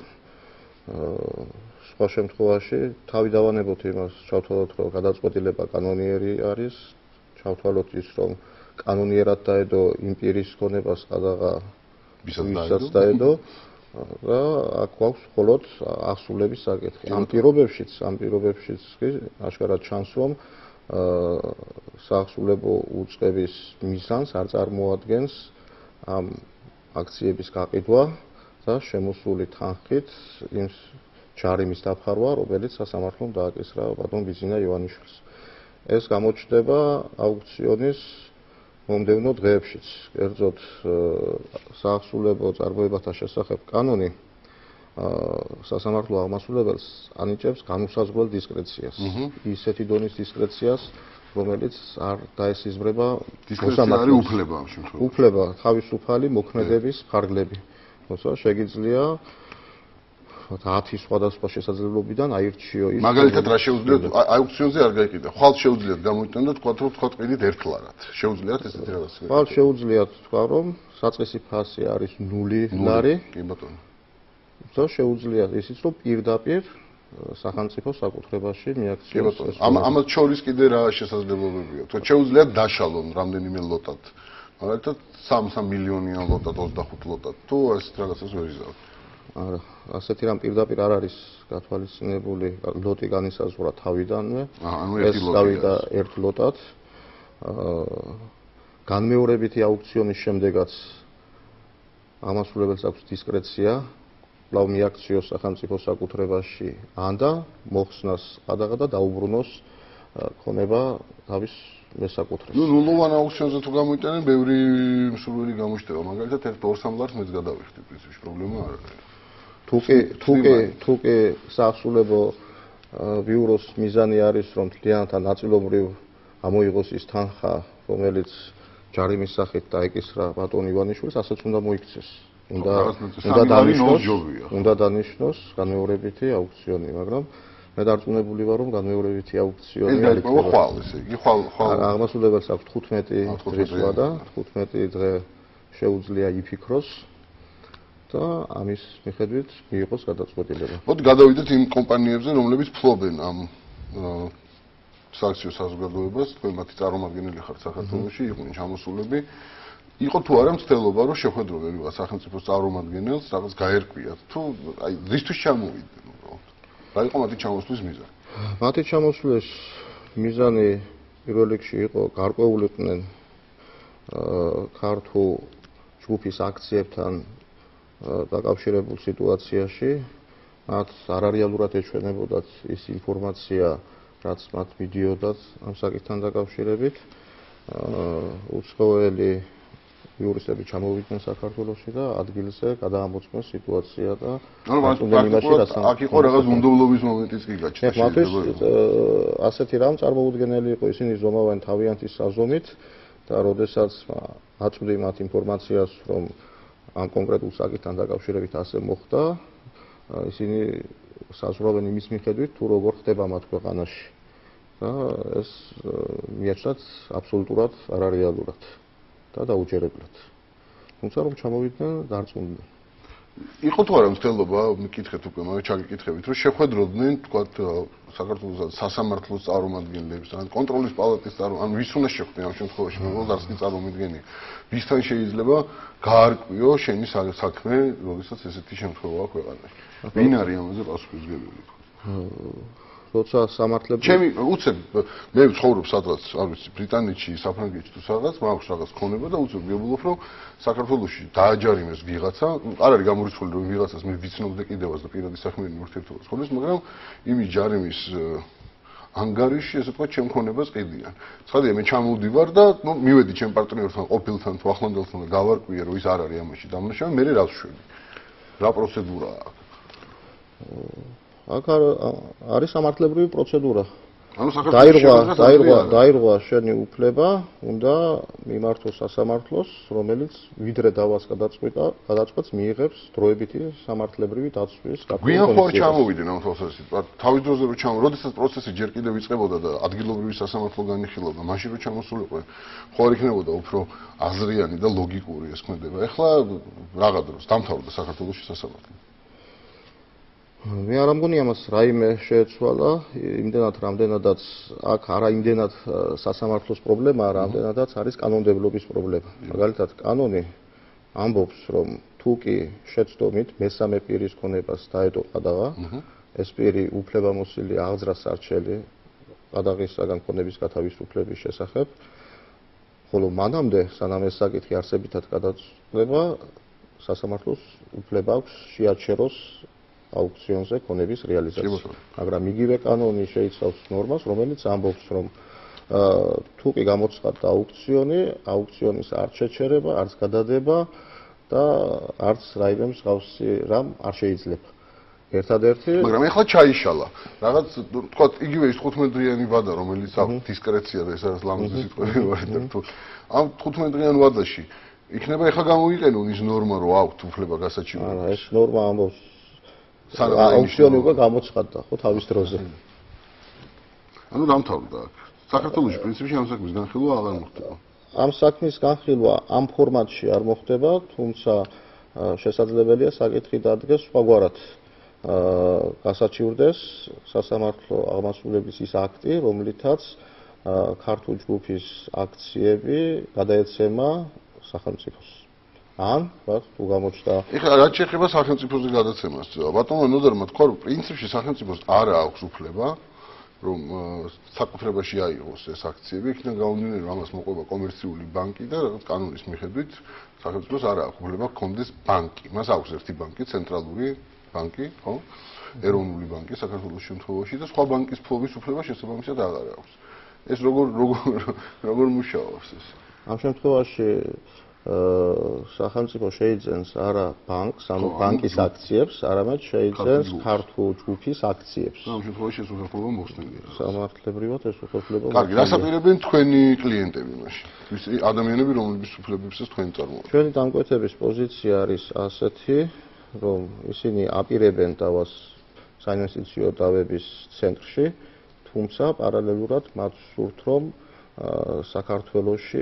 [SPEAKER 6] სხვა შემთხვევაში თავი დავანებოთ იმას, ჩავთვალოთ, რომ გადაწყვეტილება კანონიერი არის, ჩავთვალოთ ის, რომ კანონიერად დაედო იმ პირის ქონებას ყადაღა ვისაც დაედო, და აქ გვაქვს მხოლოდ აღსრულების საკითხი. ამ პირობებშიც, ამ პირობებშიც კი აშკარად ჩანს, რომ საახსულებო უწყების მიზანს არ წარმოადგენს ამ აქციების გაყიდვა და შემოსული თანხით იმ ჯარიმის დაფარვა, რომელიც სასამართლომ დააკისრა ბატონ ბიძინა ივანიშვილს. ეს გამოჩნდება აუქციონის მომდევნო დღეებშიც. კერძოდ საახსულებო წარმოებათა შესახებ კანონი სასამართლო აღმასრულებელს ანიჭებს განუსაზღვრელ დისკრეციას. ისეთი დონის დისკრეციას, რომელიც არ დაესიზმრება
[SPEAKER 1] დისკრეცია უფლება ამ შემთხვევაში.
[SPEAKER 6] უფლება თავისუფალი მოქმედების ფარგლები. თუმცა შეგიძლია ათი სხვადასხვა შესაძლებლობიდან აირჩიო ის.
[SPEAKER 1] მაგალითად რა შეუძლიათ აუქციონზე არ გაიყიდა. ხვალ შეუძლიათ გამოიტანო და თქვა რომ თქვა ყიდით ერთ ლარად. შეუძლიათ ესეთი რაღაც.
[SPEAKER 6] ხვალ შეუძლიათ თქვა რომ საწყისი ფასი არის ნული ლარი.
[SPEAKER 1] კი ბატონო.
[SPEAKER 6] და შეუძლიათ ისიც რომ პირდაპირ სახელმწიფო საკუთრებაში მიაქციოს.
[SPEAKER 1] ამ ამას შორის კიდე რა შესაძლებლობებია? თუ შეუძლიათ დაშალონ რამდენიმე ლოტად. მაგალითად სამი მილიონიან ლოტად, ოცდახუთ ლოტად. თუ ეს რაღაცას ვერ იზავთ.
[SPEAKER 6] არა, ასეთი რამ პირდაპირ არ არის გათვალისწინებული ლოტი განისაზღვრა თავიდანვე. ეს გავიდა ერთ ლოტად. განმეორებითი აუქციონის შემდეგაც აღმასრულებელს აქვს დისკრეცია კვლავ მიაქციოს სახელმწიფო საკუთრებაში ან და მოხსნას ყადაღა და დაუბრუნოს ქონება თავის მესაკუთრეს.
[SPEAKER 1] ნუ ნულოვან აუქციონზე თუ გამოიტანენ, ბევრი მსურველი გამოჩნდება. მაგალითად ერთ ორ-სამ ლარს მეც გადავიხდი, პრინციპში პრობლემა არ არის.
[SPEAKER 6] თუკი თუკი თუკი საახსულებო ბიუროს მიზანი არის, რომ მთლიანად ნაწილობრივ ამოიღოს ის თანხა, რომელიც ჯარიმის სახით დაეკისრა ბატონ ივანიშვილს, ასეც უნდა მოიქცეს. უნდა უნდა დანიშნოს უნდა დანიშნოს განმეორებითი აუქციონი, მაგრამ მე დარწმუნებული ვარ, რომ განმეორებითი აუქციონი
[SPEAKER 1] არ იქნება ხვალ, ესე იგი, ხვალ ხვალ
[SPEAKER 6] აღმასრულებელს აქვს თხუთმეტი დღისვა და თხუთმეტი დღე შეუძლია იფიქროს და ამის მიხედვით მიიღოს გადაწყვეტილება.
[SPEAKER 1] მოდი გადავიდეთ იმ კომპანიებზე, რომლებიც ფლობენ ამ სააქციო საზოგადოებას, თქვენ მათი წარმომადგენელი ხართ საქართველოში, იყვნენ ჩამოსულები. იყო თუ არა მცდელობა, რომ შეხვედრობენ ვიღაც სახელმწიფოს წარმომადგენელს, რაღაც გაერკვიათ, თუ აი რისთვის ჩამოვიდნენ უბრალოდ. რა იყო მათი ჩამოსვლის მიზანი?
[SPEAKER 6] მათი ჩამოსვლის მიზანი პირველ რიგში იყო გარკვეულიყვნენ ქართულ ჯგუფის აქციებთან დაკავშირებულ სიტუაციაში, მათ არარეალურად ეჩვენებოდათ ის ინფორმაცია, რაც მათ მიდიოდათ ამ საკითხთან დაკავშირებით. უცხოელი იურისტები ჩამოვიდნენ საქართველოში და ადგილზე გადაამოწმეს სიტუაცია და
[SPEAKER 1] აქ იყო რაღაც უნდობლობის მომენტიც კი გაჩნდა.
[SPEAKER 6] მათთვის ასეთი რამ წარმოუდგენელი იყო, ისინი ზომავენ თავიანთი საზომით და როდესაც აწვდი მათ ინფორმაციას, რომ ამ კონკრეტულ საკითხთან დაკავშირებით ასე მოხდა, ისინი საზღვრავენ იმის მიხედვით, თუ როგორ ხდება მათ ქვეყანაში. და ეს მიაჩნდათ აბსოლუტურად არარეალურად და დაუჯერებლად. თუმცა რომ ჩამოვიდნენ, დარწმუნდნენ.
[SPEAKER 1] იყო თუ არა მცდელობა, მიკითხეთ უკვე, მაგრამ ჩაგიკითხებით, რომ შეხვედროდნენ, თქვათ, საქართველოს სასამართლოს წარმომადგენლებს, ან კონტროლის პალატის წარმომადგენლებს, ან ვის უნდა შეხვდნენ ამ შემთხვევაში, მოკლედ არც კი წარმომადგენელი. ვისთან შეიძლება გაარკვიო შენი საქმე, როდესაც ესეთი შემთხვევაა ქვეყანაში. ვინ არის ამაზე პასუხისმგებელი?
[SPEAKER 6] როცა სამართლები
[SPEAKER 1] ჩემი უცებ მე ვცხოვრობ სადღაც, არ ვიცი, ბრიტანეთში, საფრანგეთში თუ სადღაც, მაქვს რაღაც ქონება და უცებ ვიებულობ, რომ საქართველოში დააჯარიმეს ვიღაცა, არ არის გამორიცხული რომ ვიღაცას მე ვიცნობ და კიდევაც და პირადი საქმიანი ურთიერთობაც ხონდეს, მაგრამ იმის ჯარიმის ანგარიში, ესე ვთქვათ, ჩემ ქონებას ყიდიან. ცხადია, მე ჩამოვდივარ და ნუ მივედი ჩემ პარტნიორთან, ყოფილთან თუ ახლანდელთან და გავარკვიე, რომ ის არ არის ამაში დამნაშავე, მე რა ვშვები? რა პროცედურაა აქ?
[SPEAKER 6] აქ არის სამართლებრივი პროცედურა.
[SPEAKER 1] ანუ
[SPEAKER 6] დაირღვა, დაირღვა, დაირღვა შენი უფლება, უნდა მიმართოს სასამართლოს, რომელიც ვიდრე დავას გადაწყვეტა, გადაწყვეტს მიიღებს დროებითი სამართლებრივი დაცვის
[SPEAKER 1] გაკეთებას. გვიან ხო არ ჩამოვიდნენ ამ პროცესში? თავის დროზე რომ ჩამო, როდესაც პროცესი ჯერ კიდევ იწყებოდა და ადგილობრივი სასამართლო განიხილავდა, მაშინ რომ ჩამოსულიყო, ხო არ იქნებოდა უფრო აზრიანი და ლოგიკური ეს ქმედება. ეხლა რაღა დროს დამთავრდა საქართველოს სასამართლო.
[SPEAKER 6] მე არ ამგონია მას რაიმე შეეცვალა, იმდენად რამდენადაც აქ არა იმდენად სასამართლოს პრობლემაა, რამდენადაც არის კანონმდებლობის პრობლემა. მაგალითად, კანონი ამბობს, რომ თუ თუ კი შეცდომით მესამე პირის ქონებას დაედო ყადაღა, ეს პირი უფლებამოსილი აღძრას არჩელი ყადაღისაგან ქონების გათავისუფლების შესახებ, ხოლო მანამდე, სანამ ეს საკითხი არსებითად გადაწყვეტება, სასამართლოს უფლება აქვს შეაჩეროს აუქციონზე ქონების რეალიზაცია. მაგრამ იგივე კანონი შეიცავს ნორმას, რომელიც ამბობს, რომ თუ კი გამოცხადდა აუქციონი, აუქციონის არ შეჩერება, არც გადადება და არც რაიმე მსგავსი რამ არ შეიძლება. ერთადერთი
[SPEAKER 1] მაგრამ ეხლა ჩაიშალა. რაღაც თქვა იგივე ის თხუთმეტდღიანი ვადა, რომელიც აქვს დისკრეცია და ეს არის ლამაზი სიტყვები ვარდებ თუ ამ თხუთმეტდღიან ვადაში იქნება ეხლა გამოიყენონ ის ნორმა, რომ აქვთ უფლება გასაჩივრებას.
[SPEAKER 6] არა, ეს ნორმა ამბობს აუქციონი უკვე გამოცხადდა, ხო, თავის დროზე.
[SPEAKER 1] ანუ დამთავრდა აქ. საქართველოში პრინციპში ამ საქმის განხილვა აღარ მოხდება.
[SPEAKER 6] ამ საქმის განხილვა ამ ფორმატში არ მოხდება, თუმცა შესაძლებელია საკითხი დადგეს სხვაგვარად. გასაჩივრდეს სასამართლო აღმასრულების ის აქტი, რომლითაც ქართულ ჯგუფის აქციები გადაეცემა სახელმწიფოს. ან, რა, თუ გამოჩნდა.
[SPEAKER 1] ეხლა რაც შეეხება სახელმწიფოზე გადაცემას, ბატონო ნოდარმა თქვა, რომ პრინციპში სახელმწიფოს არ აქვს უფლება, რომ საკუთრებაში აიღოს ეს აქციები, იქიდან გამომდინარე, რომ ამას მოყვება კომერციული ბანკი და რაღაც კანონის მიხედვით სახელმწიფოს არ აქვს უფლება ჰქონდეს ბანკი. მას აქვს ერთი ბანკი, ცენტრალური ბანკი, ხო? ეროვნული ბანკი საქართველოს შემთხვევაში და სხვა ბანკის ფლობის უფლება შესაბამისად აღარ აქვს. ეს როგორ როგორ როგორ მუშაობს ეს?
[SPEAKER 6] ამ შემთხვევაში სახელმწიფო შეიძენს არა ბანკს, ანუ ბანკის აქციებს, არამედ შეიძენს ქართულ ჯგუფის აქციებს.
[SPEAKER 1] ამ შემთხვევაში ეს უხერხლობა მოხსნილია.
[SPEAKER 6] სამართლებრივად ეს უხერხლობა.
[SPEAKER 1] კარგი, რას აპირებენ თქვენი კლიენტები მაშინ? ის ადამიანები, რომლებიც უფლებებსაც თქვენ წარმოადგენთ.
[SPEAKER 6] ჩვენი დამკვეთების პოზიცია არის ასეთი, რომ ისინი აპირებენ დავას საინვესტიციო დავების ცენტრში, თუმცა პარალელურად მათ სურთ, რომ საქართველოში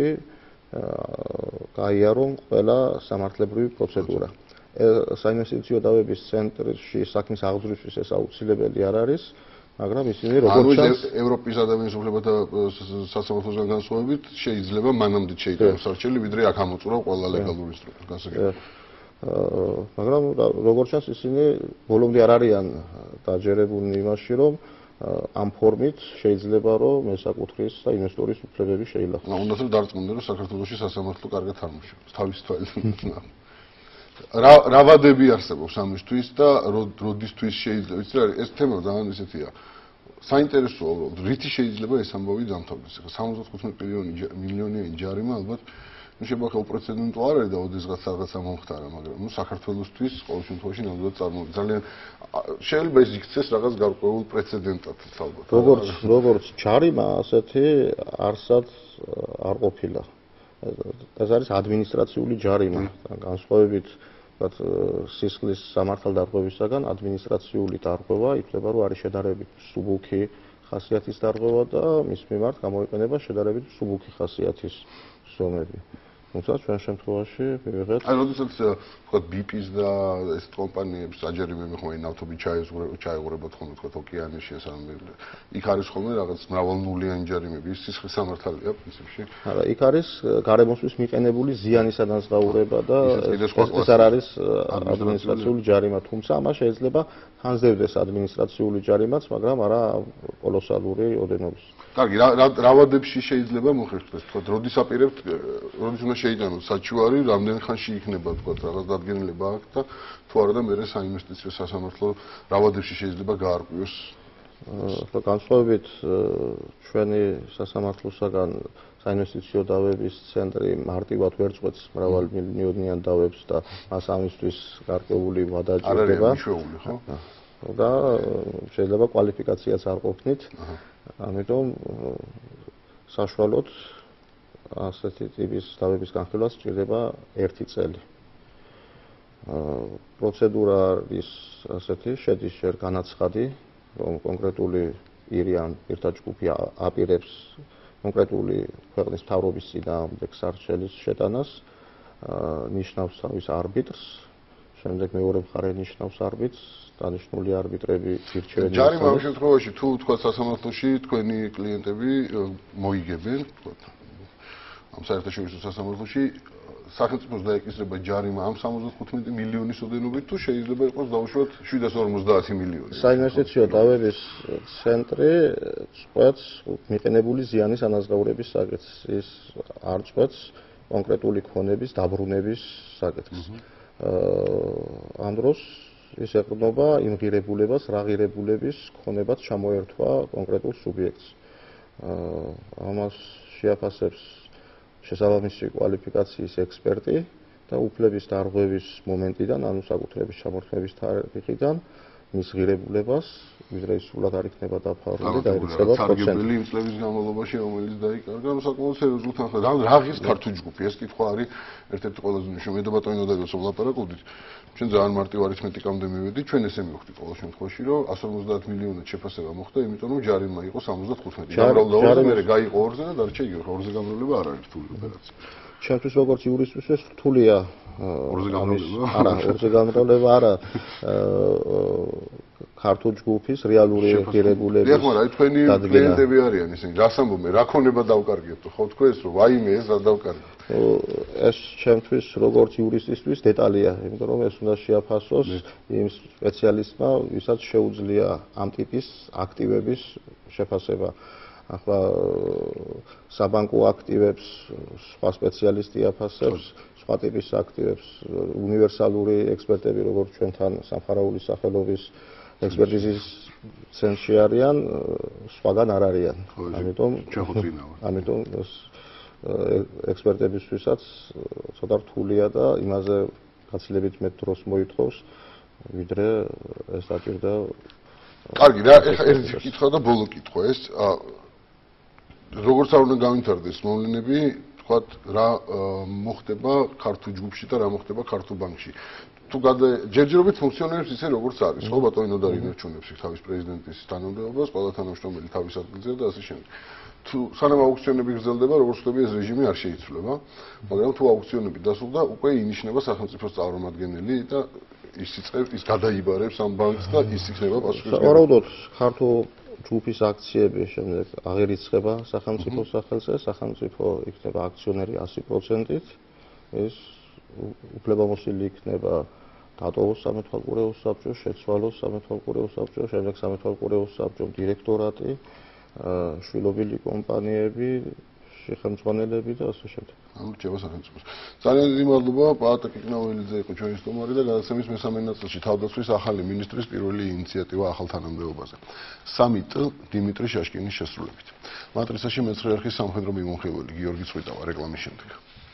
[SPEAKER 6] გაიარონ ყველა სამართლებრივი პროცედურა. საინვესტიციო დავების ცენტრში საქმის აღძვრისთვის ეს აუცილებელი არ არის, მაგრამ ისინი როგორც ჩანს
[SPEAKER 1] ევროპის ადამიანის უფლებათა სასამართლოსგან განსხვავებით შეიძლება მანამდე შეიტანოს არჩელი, ვიდრე აქ ამოწურავ ყველა ლეგალური ინსტრუმენტი გასაგებია.
[SPEAKER 6] მაგრამ როგორც ჩანს ისინი ბოლომდე არ არიან დაჯერებულნი იმაში, რომ ამ ფორმით შეიძლება რომ მესაკუთრის და ინვესტორის უფლებები შეილახოს.
[SPEAKER 1] უნდა რომ დარწმუნდნენ რომ საქართველოში სასამართლო კარგად არ მუშაობს თავის თვალით. რა რა ვადები არსებობს ამისთვის და როდისთვის შეიძლება იცი რა ეს თემა ძალიან ისეთია. საინტერესოა უბრალოდ რითი შეიძლება ეს ამბავი დამთავრდეს. სამოცდათხუთმეტ მილიონიანი ჯარიმა ალბათ ну შეიძლება უპრეცედენტო არ არის და ოდესღაც რაღაცა მომხდარა, მაგრამ ну საქართველოსთვის ყოველ შემთხვევაში ნამდვილად წარმოუდგენელი. ძალიან შეიძლება ის იქცეს რაღაც გარკვეულ პრეცედენტად ალბათ.
[SPEAKER 6] როგორც როგორც ჯარიმა, ასეთი არსად არ ყოფილა. ეს არის ადმინისტრაციული ჯარიმა, განსხვავებით ვთქვათ სისხლის სამართალდარღვევისაგან ადმინისტრაციული დარღვევა ითვლება რომ არის შედარებით მსუბუქი ხასიათის დარღვევა და მის მიმართ გამოიყენება შედარებით მსუბუქი ხასიათის ზომები. თუმცა ჩვენ შემთხვევაში მივიღეთ
[SPEAKER 1] აი როდესაც ვთქვათ ბი-პის და ეს კომპანიებს აჯერიმები ხომ ნავთობი ჩაეღურებათ ხომ ვთქვათ ოკეანეში ეს ან იქ არის ხოლმე რაღაც მრავალნულიანი ჯარიმები ის სისხლის სამართალია პრინციპში.
[SPEAKER 6] არა, იქ არის გარემოსთვის მიყენებული ზიანის ადანზღაურება და ეს არ არის ადმინისტრაციული ჯარიმა, თუმცა ამას შეიძლება ხანძდევდეს ადმინისტრაციული ჯარიმაც, მაგრამ არა კოლოსალური ოდენობის.
[SPEAKER 1] კარგი, რა ვადებში შეიძლება მოხერხდეს, თქვათ, როდის აპირებთ, როდის უნდა შეიტანოს საჩუარი, რამდენ ხანში იქნება, თქვათ, რაღაც დადგენილება აქვს და თუ არა და მერე საინვესტიციო სასამართლო რა ვადებში შეიძლება გაარკვიოს?
[SPEAKER 6] ხო, განსხვავებით ჩვენი სასამართლოსაგან საინვესტიციო დავების ცენტრი მარტივად ვერ წყვეტს მრავალმილიონიან დავებს და მას ამისთვის გარკვეული ვადა ჭირდება.
[SPEAKER 1] არ არის მიშვეული, ხო?
[SPEAKER 6] და შეიძლება კვალიფიკაციაც არ ყოფნით. ამიტომ საშუალოდ ასეთი ტიპის დავების განხილვას სჭირდება ერთი წელი. პროცედურა არის ასეთი, შედის ჯერ განაცხადი, რომ კონკრეტული პირი ან პირთა ჯგუფი აპირებს კონკრეტული ქვეყნის მთავრობის წინააღმდეგ სარჩელის შეტანას, ნიშნავს თავის არბიტრს, შემდეგ მეორე მხარე ნიშნავს არბიტრს, დანიშნული არბიტრები ირჩევენ.
[SPEAKER 1] ჯარიმა ამ შემთხვევაში თუ თქვა სასამართლოში თქვენი კლიენტები მოიგებენ, თქვა ამ საერთაშორისო სასამართლოში სახელმწიფოს დაეკისრება ჯარიმა ამ სამოცდათხუთმეტი მილიონის ოდენობით თუ შეიძლება იყოს დაუშვათ შვიდას ორმოცდაათი მილიონი.
[SPEAKER 6] საინვესტიციო დავების ცენტრი წყვეტს მიყენებული ზიანის ანაზღაურების საკითხს, ის არ წყვეტს კონკრეტული ქონების დაბრუნების საკითხს. ამ დროს ის ეყრდნობა იმ ღირებულებას, რა ღირებულების ქონებაც ჩამოერთვა კონკრეტულ სუბიექტს. ამას შეაფასებს შესაბამისი კვალიფიკაციის ექსპერტი და უფლების დარღვევის მომენტიდან, ანუ საკუთრების ჩამორთმევის თარიღიდან მის ღირებულებას, ვიდრე ის სრულად არ იქნება დაფარული და ირიცხება პროცენტი.
[SPEAKER 1] სარგებელი იმ წლების განმავლობაში, რომელიც დაიკარგა, საკმაოდ სერიოზულ თანხმად. რაღის ქართული ჯგუფი, ეს კითხვა არის ერთ-ერთი ყველაზე მნიშვნელოვანი. მე და ბატონი ნოდაიძე ვლაპარაკობდით. ჩვენ ძალიან მარტივ არითმეტიკამდე მივედით, ჩვენ ესე მივხვდით ყოველ შემთხვევაში, რომ εκατს ორმოცდაათ მილიონად შეფასება მოხდა, იმიტომ რომ ჯარიმა იყო სამოცდათხუთმეტი. გამრავლდა ორზე, მე გაიყო ორზე და დარჩა იგივე. ორზე გამრავლება არ არის რთული ოპერაცია.
[SPEAKER 6] ჩემთვის როგორც იურისტისთვის ეს რთულია.
[SPEAKER 1] ორზე გამრავლება?
[SPEAKER 6] არა, ორზე გამრავლება არა. ქართულ ჯგუფის რეალური ღირებულების.
[SPEAKER 1] დიახ, მაგრამ თქვენი კლიენტები არიან ისინი. რას ამბობენ? რა ქონება დავკარგეთ? ხო თქვენს რომ ვაიმე ეს რა დავკარგეთ?
[SPEAKER 6] ეს ჩემთვის როგორც იურისტისთვის დეტალია, იმიტომ რომ ეს უნდა შეაფასოს იმ სპეციალისტმა, ვისაც შეუძლია ამ ტიპის აქტივების შეფასება. ახლა საბანკო აქტივებს სხვა სპეციალისტი აფასებს, სხვა ტიპის აქტივებს უნივერსალური ექსპერტები, როგორც ჩვენთან სამხარაულის სახელობის ექსპერტიზის ცენტრში არიან, სხვაგან არ არიან. ამიტომ ამიტომ ეს ექსპერტებისთვისაც ცოტა რთულია და იმაზე გაცილებით მეტ დროს მოითხოვს, ვიდრე ეს დაჭირდა.
[SPEAKER 1] კარგი, რა ეხლა ერთი კითხვა და ბოლო კითხვა ეს როგორც არ უნდა გავითარდეს მოვლენები, თქვათ რა მოხდება ქართულ ჯგუფში და რა მოხდება ქართულ ბანკში. თუ ჯერჯერობით ფუნქციონირებს ისე როგორც არის, ხო ბატონი ნოდარი ინარჩუნებს თავის პრეზიდენტის თანამდებობას, ყველა თანამშრომელი თავის ადგილზე და ასე შემდეგ. თუ სანამ აუქციონები გრძელდება, როგორც ვთქვი, ეს რეჟიმი არ შეიცვლება, მაგრამ თუ აუქციონები დასრულდა, უკვე ინიშნება სახელმწიფოს წარმომადგენელი და ის იწყებს, ის გადაიბარებს ამ ბანკს და ის იქნება პასუხისმგებელი.
[SPEAKER 6] სავარაუდოდ ქართულ ჯგუფის აქციები შემდეგ აღერიცხება სახელმწიფოს სახელზე, სახელმწიფო იქნება აქციონერი ასი პროცენტით, ეს უფლებამოსილი იქნება დატოვოს სამეთვალყურეო საბჭო, შეცვალოს სამეთვალყურეო საბჭო, შემდეგ სამეთვალყურეო საბჭომ დირექტორატი, შვილობილი კომპანიები, ხელმძღვანელები და ასე შემდეგ.
[SPEAKER 1] ანუ რჩება სახელმწიფოს. ძალიან დიდი მადლობა, პაატა კიკნაველიძე იყო ჩვენი სტუმარი და გადაცემის მესამე ნაწილში თავდაცვის ახალი მინისტრის პირველი ინიციატივა ახალ თანამდებობაზე. სამი წ დიმიტრი შაშკინის შესრულებით. მატრიცაში მეცხრე არხის სამხედრო მიმოხილველი გიორგი წვიტავა რეკლამის შემდეგ.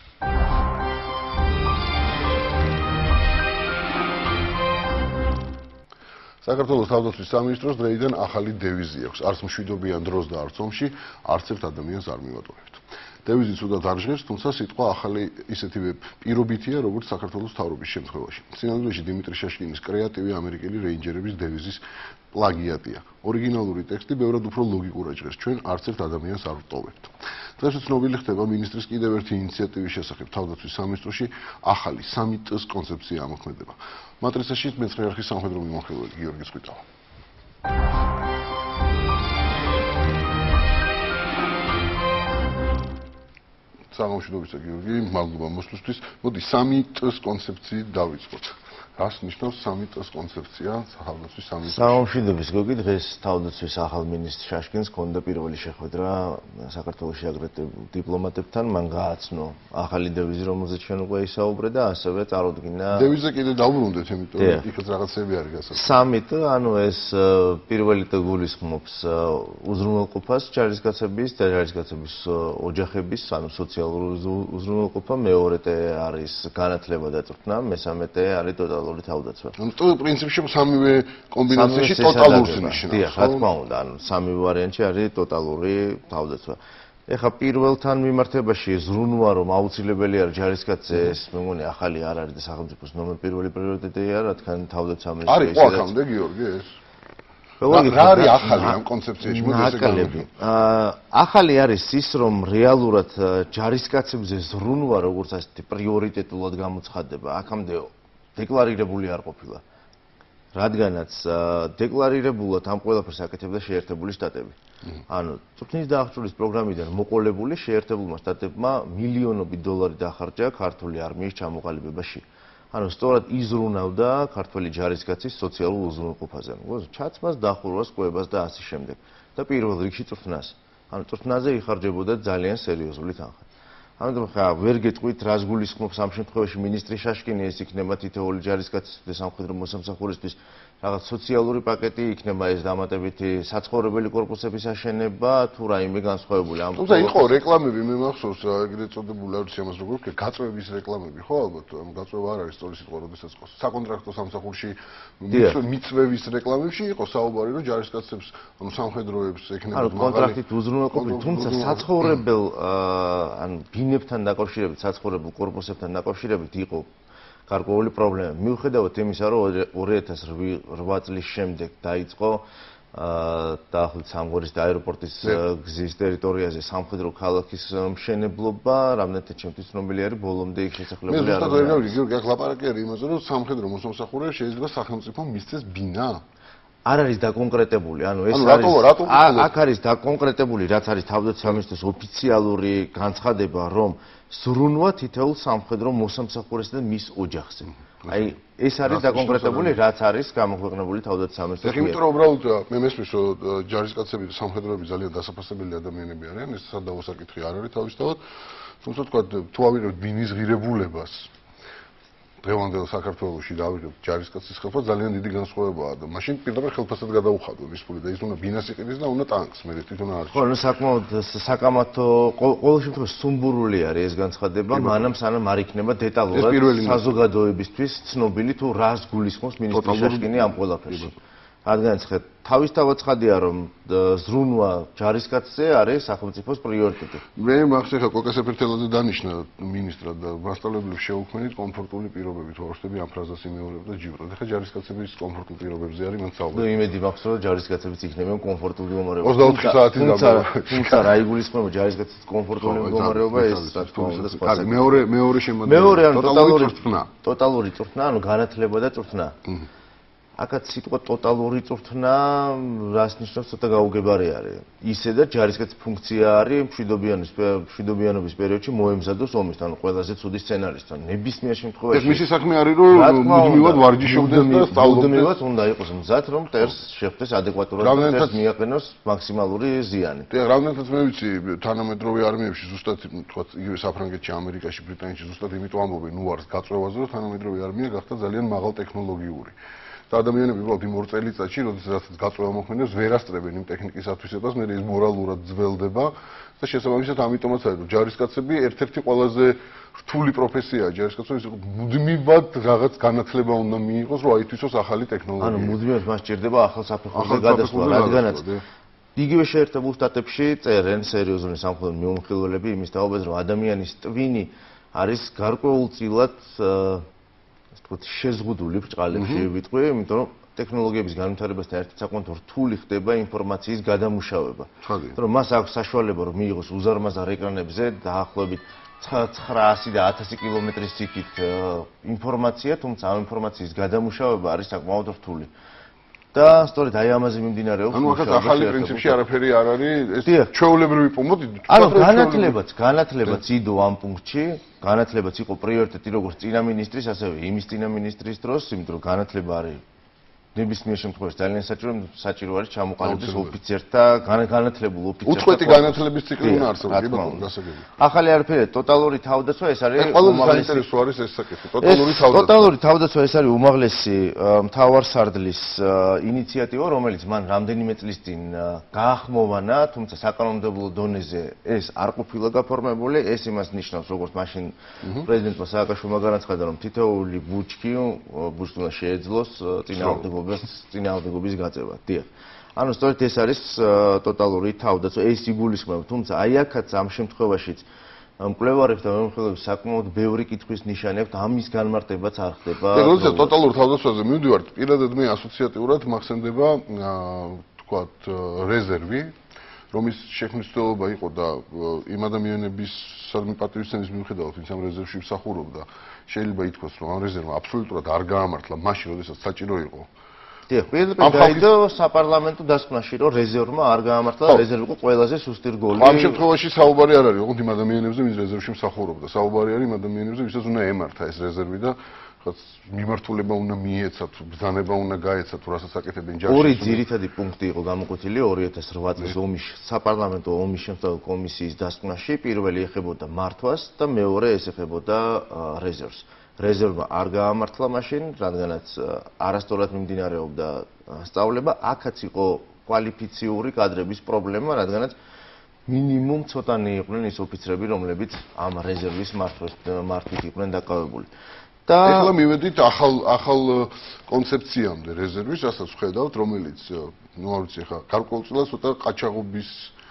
[SPEAKER 1] საქართველოს თავდაცვის სამინისტროს დროიდან ახალი დევიზი აქვს. არც მშვიდობიან დროს და არც ომში, არც ერთ ადამიანს არ მივატოვებთ. დევიზი ცუდად არ ჟღერს, თუმცა სიტყვა ახალი ისეთივე პირობითია, როგორც საქართველოს მთავრობის შემთხვევაში. სინამდვილეში დიმიტრი შაშკინის კრეატივი ამერიკელი რეინჯერების დევიზის პლაგიატია. ორიგინალური ტექსტი ბევრად უფრო ლოგიკურად ჟღერს, ჩვენ არც ერთ ადამიანს არ ვტოვებთ. დღეს ცნობილი ხდება მინისტრის კიდევ ერთი ინიციატივის შესახებ თავდაცვის სამინისტროში ახალი სამი წ კონცეფცია ამოქმედება. მატრიცაში მეცხრე არხის სამხედრო მიმოხილველი გიორგი წვიტავა. სამშვიდობისა გიორგი, მადლობა მოსვლისთვის. მოდი სამი წ კონცეფციით დავიწყოთ. რას ნიშნავს სამი წ კონცეფცია თავდაცვის სამინისტროში?
[SPEAKER 8] სამშვიდობის გიორგი, დღეს თავდაცვის ახალ მინისტრ შაშკინს ჰქონდა პირველი შეხვედრა საქართველოში აგრეთვე დიპლომატებთან, მან გააცნო ახალი დევიზი, რომელზეც ჩვენ უკვე ისაუბრე და ასევე წარუდგინა.
[SPEAKER 1] დევიზზე კიდე დავბრუნდეთ, იმიტომ რომ იქაც რაღაცები არის გასაგები.
[SPEAKER 8] სამი წ, ანუ ეს პირველი წ გულისხმობს უზრუნველყოფას ჯარისკაცების და ჯარისკაცების ოჯახების, ანუ სოციალურ უზრუნველყოფა, მეორე წ არის განათლება და წვრთნა, მესამე წ არის ტოტალური თავდაცვა.
[SPEAKER 1] ანუ პრინციპში სამივე კომბინაციაში ტოტალურს ნიშნავს.
[SPEAKER 8] დიახ, რა თქმა უნდა, ანუ სამი ვარიანტი არის ტოტალური თავდაცვა. ეხლა პირველთან მიმართებაში ზრუნვა რომ აუცილებელი არის ჯარისკაცეს, მე მგონი ახალი არ არის და სახელმწიფოს ნომერ პირველი პრიორიტეტია, რადგან თავდაცვა მინისტრი
[SPEAKER 1] არის ხო აქამდე გიორგი ეს? რა არის ახალი ამ კონცეფციაში? მოდი ესე გავიგე.
[SPEAKER 8] ახალი არის ის, რომ რეალურად ჯარისკაცებზე ზრუნვა როგორც ასეთი პრიორიტეტულად გამოცხადდება, აქამდე დეკლარირებული არ ყოფილა. რადგანაც დეკლარირებულად ამ ყველაფერს აკეთებდა შეერთებული შტატები. ანუ წვრთნის დაახჭურის პროგრამიდან მოყოლებული შეერთებულმა შტატებმა მილიონობით დოლარი დახარჯა ქართული არმიის ჩამოყალიბებაში. ანუ სწორად იზრუნავდა ქართველი ჯარისკაცის სოციალურ უზრუნველყოფაზე. ჩაცმას, დახურვას, კვებას და ასე შემდეგ. და პირველ რიგში წვრთნას. ანუ წვრთნაზე იხარჯებოდა ძალიან სერიოზული თანხა. ამიტომ ხა ვერ გეტყვით რას გულისხმობს ამ შემთხვევაში მინისტრი შაშკინი ეს იქნება თითოეული ჯარისკაცის და სამხედრო მოსამსახურისთვის რაღაც სოციალური პაკეტი იქნება ეს დამატებითი საცხოვრებელი კორპუსების აშენება თუ რაიმე განსხვავებული ამ
[SPEAKER 1] თუმცა იყო რეკლამები მე მახსოვს ეგრეთ წოდებული არ ვიცი ამას როგორ ვქე გაწვევის რეკლამები ხო ალბათ ამ გაწვევა არ არის სწორი სიტყვა როდესაც ყავს საკონტრაქტო სამსახურში მიწვევის რეკლამებში იყო საუბარი რომ ჯარისკაცებს ანუ სამხედროებს ექნება
[SPEAKER 8] მაღალი კონტრაქტით უზრუნველყოფილი თუმცა საცხოვრებელ ან ბინებთან დაკავშირებით საცხოვრებელ კორპუსებთან დაკავშირებით იყო გარკვეული პრობლემა. მიუხედავად იმისა, რომ ორი ათას რვა წლის შემდეგ დაიწყო დაახლოებით სამგორის და აეროპორტის გზის ტერიტორიაზე სამხედრო ქალაქის მშენებლობა, რამდენადაც ჩემთვის ცნობილი არის, ბოლომდე იქ შესაძლებელი არ არის. მე ზუსტად ვერ
[SPEAKER 1] გიგორგი აქ ლაპარაკი არის იმაზე, რომ სამხედრო მოსამსახურე შეიძლება სახელმწიფო მისცეს ბინა.
[SPEAKER 8] არ არის დაკონკრეტებული, ანუ ეს
[SPEAKER 1] არის
[SPEAKER 8] აქ არის დაკონკრეტებული, რაც არის თავდაცვის სამინისტროს ოფიციალური განცხადება, რომ ზრუნვა თითოეულ სამხედრო მოსამსახურესა და მის ოჯახზე. აი ეს არის დაკონკრეტებული, რაც არის გამოქვეყნებული თავდაცვის სამინისტროს.
[SPEAKER 1] ეხლა იმიტომ რომ უბრალოდ მე მესმის რომ ჯარისკაცები და სამხედროები ძალიან დასაფასებელი ადამიანები არიან, ეს სადავო საკითხი არ არის თავისთავად. თუმცა თქვა თუ ავიღებთ ბინის ღირებულებას დღევანდელ საქართველოში დავიღებთ ჯარისკაცის ხელფა ძალიან დიდი განსხვავებაა და მაშინ პირდაპირ ხელფასად გადაუხადო ის ფული და ის უნდა ბინას იყიდეს და უნდა ტანკს მე თვითონ არ
[SPEAKER 8] ხო ნუ საკმაოდ საკამათო ყოველ შემთხვევაში სუმბურული არის ეს განცხადება მანამ სანამ არ იქნება დეტალურად საზოგადოებისთვის ცნობილი თუ რას გულისხმობს მინისტრი შაშკინი ამ ყველაფერში რადგანაც ხე თავისთავად ცხადია რომ ზრუნვა ჯარისკაცზე არის სახელმწიფოს პრიორიტეტი.
[SPEAKER 1] მე მახსოვს ხა კოკასეფერთელაძე დანიშნა მინისტრად და მასშტაბებლებს შეუქმნით კომფორტული პირობები თუ აღშტები ამ ფრაზას იმეორებდა ჯიბრად. ხა ჯარისკაცების კომფორტულ პირობებზე არის მან საუბარი.
[SPEAKER 8] ნუ იმედი მაქვს რომ ჯარისკაცებიც იქნებიან კომფორტული მდგომარეობა.
[SPEAKER 1] ოცდაოთხი საათის
[SPEAKER 8] დამავალ. თუმცა რა იგულისხმება ჯარისკაცის კომფორტული მდგომარეობა ეს რა თქმა უნდა სხვა.
[SPEAKER 1] კარგი მეორე მეორე შემოდგება.
[SPEAKER 8] მეორე ანუ ტოტალური წვრთნა. ტოტალური წვრთნა ანუ განათლება და წვრთნა. აკაც სიტყვა ტოტალური წვრთნა რას ნიშნავს ცოტა გაუგებარი არის. ისე და ჯარისკაცის ფუნქცია არის მშვიდობიანობის მშვიდობიანობის პერიოდში მოემზადოს ომის, ანუ ყველაზე ცუდი სცენარისთან. ნებისმიერ შემთხვევაში
[SPEAKER 1] ეს მისი საქმე არის რომ მუდმივად ვარჯიშობდეს და სწავლობდეს.
[SPEAKER 8] მუდმივად უნდა იყოს მზად რომ ტერს შეხვდეს ადეკვატურად და ტერს მიაყენოს მაქსიმალური ზიანი.
[SPEAKER 1] დიახ, რამდენადაც მე ვიცი თანამედროვე არმიებში ზუსტად თქვა იგივე საფრანგეთში, ამერიკაში, ბრიტანეთში ზუსტად იმიტომ ამბობენ უარს გაწვევაზე რომ თანამედროვე არმია გახდა ძალიან მაღალ ტექნოლოგიური. ადამიანები უბრალოდ იმ ორ წელიწადში, როდესაც გაწვევა მოხმენებს, ვერ ასწრებენ იმ ტექნიკის ათვისებას, მე ის მორალურად ძველდება და შესაბამისად ამიტომაც არის, რომ ჯარისკაცები ერთ-ერთი ყველაზე რთული პროფესიაა ჯარისკაცების, მუდმივად რაღაც განათლება უნდა მიიღოს, რომ აითვისოს ახალი ტექნოლოგია.
[SPEAKER 8] ანუ მუდმივად მას ჭირდება ახალ საფეხურზე გადასვლა, რადგანაც იგივე შეერთებულ შტატებში წერენ სერიოზული სამხედრო მიუმხილველები იმის თაობაზე, რომ ადამიანის ტვინი არის გარკვეულწილად შეზღუდული ბრჭყალებში ვიტყვი, იმიტომ რომ ტექნოლოგიების განვითარებასთან ერთად საკმაოდ რთული ხდება ინფორმაციის გადამუშავება. რომ მას აქვს საშუალება რომ მიიღოს უზარმაზარ ეკრანებზე დაახლოებით ცხრაასი და ათასი კილომეტრის სიგით ინფორმაცია, თუმცა ამ ინფორმაციის გადამუშავება არის საკმაოდ რთული. და სწორედ აი ამაზე მიმდინარეობს.
[SPEAKER 1] ანუ ახლა ახალი პრინციპში არაფერი არ არის, ეს ჩვეულებრივი პუნქტი.
[SPEAKER 8] ანუ განათლებაც, განათლებაც იდო ამ პუნქტში, განათლებაც იყო პრიორიტეტი როგორც წინა მინისტრის, ასევე იმის წინა მინისტრის დროს, იმიტომ რომ განათლება არის ნებისმიერ შემთხვევაში ძალიან საჭირო, საჭირო არის ჩამოყალიბდეს ოფიცერთა, განათლებულ ოფიცერთა.
[SPEAKER 1] უწყვეტი განათლების ციკლი უნდა არსებობს, კი ბატონო, გასაგებია.
[SPEAKER 8] ახალი არაფერია, ტოტალური თავდაცვა ეს არის
[SPEAKER 1] უმაღლესი საინტერესო არის ეს საკითხი, ტოტალური თავდაცვა.
[SPEAKER 8] ტოტალური თავდაცვა ეს არის უმაღლესი მთავარსარდლის ინიციატივა, რომელიც მან რამდენიმე წლის წინ გაახმოვანა, თუმცა საკანონმდებლო დონეზე ეს არ ყოფილა გაფორმებული, ეს იმას ნიშნავს, როგორც მაშინ პრეზიდენტმა სააკაშვილმა განაცხადა, რომ თითოეული ბუჩქი ბუჩქს უნდა შეეძლოს წინააღმდეგობა წინააღმდეგობის გაწევა. დიახ. ანუ სწორედ ეს არის ტოტალური თავდაცვა, ეს იგულისხმება, თუმცა აი აქაც ამ შემთხვევაშიც მკვლევარებს და მომხმარებლებს საკმაოდ ბევრი კითხვის ნიშანი აქვს, ამის განმარტებაც არ ხდება.
[SPEAKER 1] და როდესაც ტოტალურ თავდაცვაზე მივდივართ, პირადად მე ასოციატიურად მახსენდება თქვათ რეზერვი, რომის შექმნის ცდელობა იყო და იმ ადამიანების სადმე პატივისცემის მიუხედავად, ვინც ამ რეზერვში მსახურობდა, შეიძლება ითქვას, რომ ამ რეზერვმა აბსოლუტურად არ გაამართლა მაშინ, როდესაც საჭირო იყო
[SPEAKER 8] დიახ, პირდაპირ გაიგო საპარლამენტო დასკვნაში, რომ რეზერვმა არ გაამართლა, რეზერვი იყო ყველაზე სუსტი რგოლი.
[SPEAKER 1] ამ შემთხვევაში საუბარი არ არის ოღონდ იმ ადამიანებზე, ვინც რეზერვში მსახურობდა. საუბარი არის იმ ადამიანებზე, ვისაც უნდა ემართა ეს რეზერვი და ხაც მიმართულება უნდა მიეცათ, ბრძანება უნდა გაეცათ, თუ რასაც აკეთებენ ჯარში.
[SPEAKER 8] ორი ძირითადი პუნქტი იყო გამოკვეთილი ორი ათას რვა წლის ომის საპარლამენტო ომის შემთხვევით კომისიის დასკვნაში. პირველი ეხებოდა მართვას და მეორე ეს ეხებოდა რეზერვს. რეზერვმა არ გაამართლა მაშინ, რადგანაც არასწორად მიმდინარეობდა სწავლება, აქაც იყო კვალიფიციური კადრების პრობლემა, რადგანაც მინიმუმ ცოტანი იყვნენ ის ოფიცრები, რომლებიც ამ რეზერვის მართვით იყვნენ დაკავებული. და
[SPEAKER 1] ეხლა მივედით ახალ ახალ კონცეფციამდე რეზერვის, რასაც ვხედავთ, რომელიც ნუ არ ვიცი ხა გარკვეულწილად ცოტა ყაჩაღობის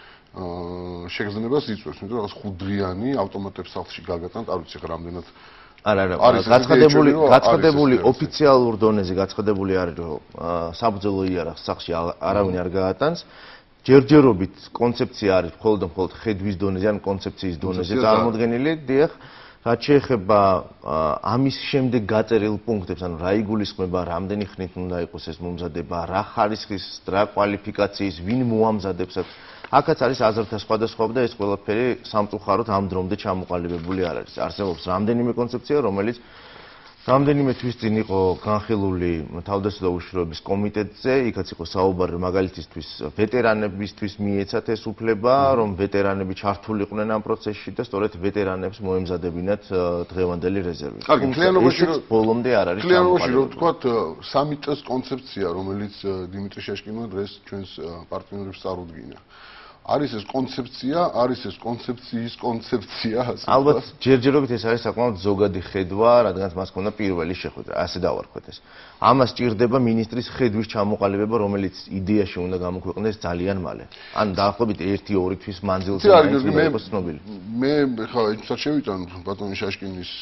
[SPEAKER 1] შეგრძნებას იწვევს, იმიტომ რომ რაღაც ხუთდღიანი ავტომატებს სახლში გაგატანთ, არ ვიცი ხა რამდენად
[SPEAKER 8] არა არა გაცხადებული გაცხადებული ოფიციალურ დონეზე გაცხადებული არის რომ საბრძოლო იარაღს სახლში არავინ არ გაატანს ჯერჯერობით კონცეფცია არის მხოლოდ და მხოლოდ ხედვის დონეზე ან კონცეფციის დონეზე წარმოდგენილი დიახ რაც შეეხება ამის შემდეგ გაწერილ პუნქტებს ანუ რა იგულისხმება რამდენი ხნით უნდა იყოს ეს მომზადება რა ხარისხის რა კვალიფიკაციის ვინ მოამზადებს აქაც არის აზრთა სხვადასხვა და ეს ყველაფერი სამწუხაროდ ამ დრომდე ჩამოყალიბებული არ არის. არსებობს რამდენიმე კონცეფცია, რომელიც რამდენიმე თვის წინ იყო განხილული თავდაცვა და უშიშროების კომიტეტზე, იქაც იყო საუბარი მაგალითისთვის ვეტერანებისთვის მიეცათ ეს უფლება, რომ ვეტერანები ჩართულიყვნენ ამ პროცესში და სწორედ ვეტერანებს მოემზადებინათ დღევანდელი რეზერვი.
[SPEAKER 1] კარგი, კლიანობაში
[SPEAKER 8] რომ ბოლომდე არ არის
[SPEAKER 1] კლიანობაში რომ ვთქვათ სამი წელს კონცეფცია, რომელიც დიმიტრი შეშკინმა დღეს ჩვენს პარტნიორებს წარუდგინა. არის ეს კონცეფცია, არის ეს კონცეფციის კონცეფცია, ასე ვთქვათ.
[SPEAKER 8] ალბათ ჯერჯერობით ეს არის საკმაოდ ზოგადი ხედვა, რადგან მას ჰქონდა პირველი შეხვედრა, ასე დავარქვათ ეს. ამას ჭირდება ministris ხედვის ჩამოყალიბება, რომელიც იდეაში უნდა გამოქვეყნდეს ძალიან მალე. ან დაახლოებით ერთი ორი თვის მანძილზე უნდა იყოს ცნობილი.
[SPEAKER 1] მე ხა ეცად შევიტან ბატონი შაშკინის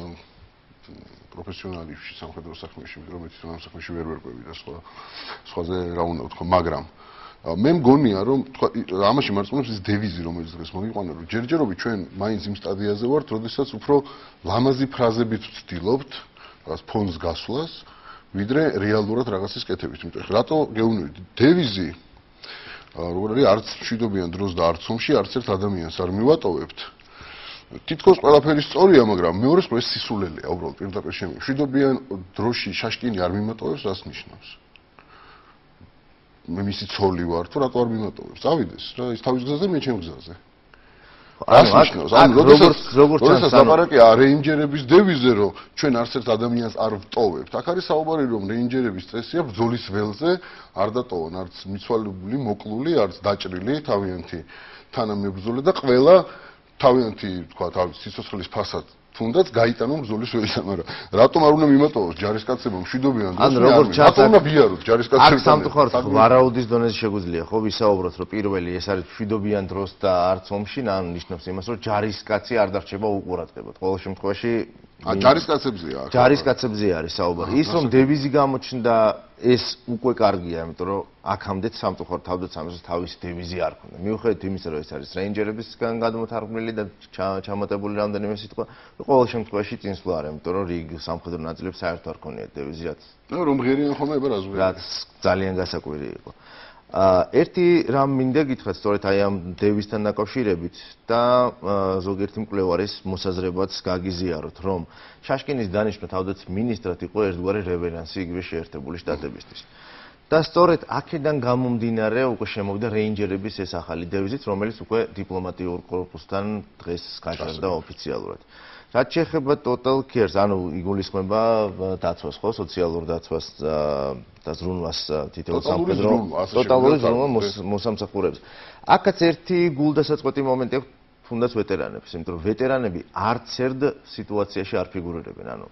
[SPEAKER 1] პროფესიონალიში სამხედრო საქმეში, იმიტომ რომ მე თვითონ ამ საქმეში ვერ ვერკვევი და სხვა სხვაზე რა უნდა ვთქვა, მაგრამ მე მგონია რომ თქვა ამაში მარწმუნებს ის დევიზი რომელიც დღეს მოიყვანა რომ ჯერჯერობით ჩვენ მაინც იმ სტადიაზე ვართ როდესაც უფრო ლამაზი ფრაზებით ვცდილობთ რაღაც ფონს გასვლას ვიდრე რეალურად რაღაცის კეთებით იმიტომ რომ რატო გეუბნებით დევიზი როგორ არის არც მშვიდობიან დროს და არც ომში არც ერთ ადამიანს არ მივატოვებთ თითქოს ყველაფერი სწორია მაგრამ მეორე მხრივ ეს სისულელეა უბრალოდ პირდაპირ შემი მშვიდობიან დროში შაშკინი არ მიმატოვებს რას ნიშნავს მე მისი ცოლი ვარ თუ რატო არ მიმატოვებს? წავიდეს რა ის თავის გზაზე მე ჩემ გზაზე. ანუ ანუ როგორც როგორც როდესაც ლაპარაკია რეინჯერების დევიზზე რომ ჩვენ არც ერთ ადამიანს არ ვტოვებთ. აქ არის საუბარი რომ რეინჯერების წესია ბრძოლის ველზე არ დატოვონ არც მიცვალებული, მოკლული, არც დაჭრილი თავიანთი თანამებრძოლი და ყველა თავიანთი თქვა თავის სიცოცხლის ფასად თუნდაც გაიტანონ ბრძოლის ველიდან, მაგრამ რატომ არ უნდა მიმატოვოს ჯარისკაცებმა მშვიდობიან დროს?
[SPEAKER 8] ან როგორც
[SPEAKER 1] რატომ უნდა ბიაროთ ჯარისკაცებთან?
[SPEAKER 8] აქ სამწუხაროდ ვარაუდის დონეზე შეგვიძლია ხო ვისაუბროთ, რომ პირველი ეს არის მშვიდობიან დროს და არც ომში, ან ნიშნავს იმას, რომ ჯარისკაცი არ დარჩება უყურადღებოდ. ყოველ შემთხვევაში
[SPEAKER 1] ა ჯარისკაცებზეა აქ.
[SPEAKER 8] ჯარისკაცებზე არის საუბარი. ის რომ დევიზი გამოჩნდა ეს უკვე კარგია, იმიტომ რომ აქამდე სამწუხაროდ თავდაცვას თავის დევიზი არ ქონდა. მიუხედავად იმისა, რომ ეს არის რეინჯერებისგან გადმოთარგმნილი და ჩამოტებული რამდენიმე სიტყვა, ყოველ შემთხვევაში წინსვლა არა, იმიტომ რომ რიგ სამხედრო ნაწილებს საერთოდ არ ქონიათ დევიზი რაც.
[SPEAKER 1] ნუ რომ ღერიან ხოლმე ება რა ზღვია.
[SPEAKER 8] რაც ძალიან გასაკვირი იყო. ერთი რამ მინდა გითხრათ სწორედ აი ამ დევიზთან დაკავშირებით და ზოგიერთი მკვლევარის მოსაზრებაც გაგიზიაროთ, რომ შაშკინის დანიშვნა თავდაცვის მინისტრად იყო ერთგვარი რევერანსი იგივე შეერთებული შტატებისთვის. და სწორედ აქედან გამომდინარე უკვე შემოვიდა რეინჯერების ეს ახალი დევიზით, რომელიც უკვე დიპლომატიურ კორპუსთან დღეს გაჩნდა ოფიციალურად. რაც შეეხება total cares, ანუ იგულისხმება დაცვას, ხო, სოციალურ დაცვას და ზრუნვას თითოეულ სამხედრო ტოტალური ზრუნვა მოსამსახურეებს. აქაც ერთი გულდასაწყვეტი მომენტი აქვს თუნდაც ვეტერანებს, იმიტომ რომ ვეტერანები არც ერთ სიტუაციაში არ ფიგურირებენ, ანუ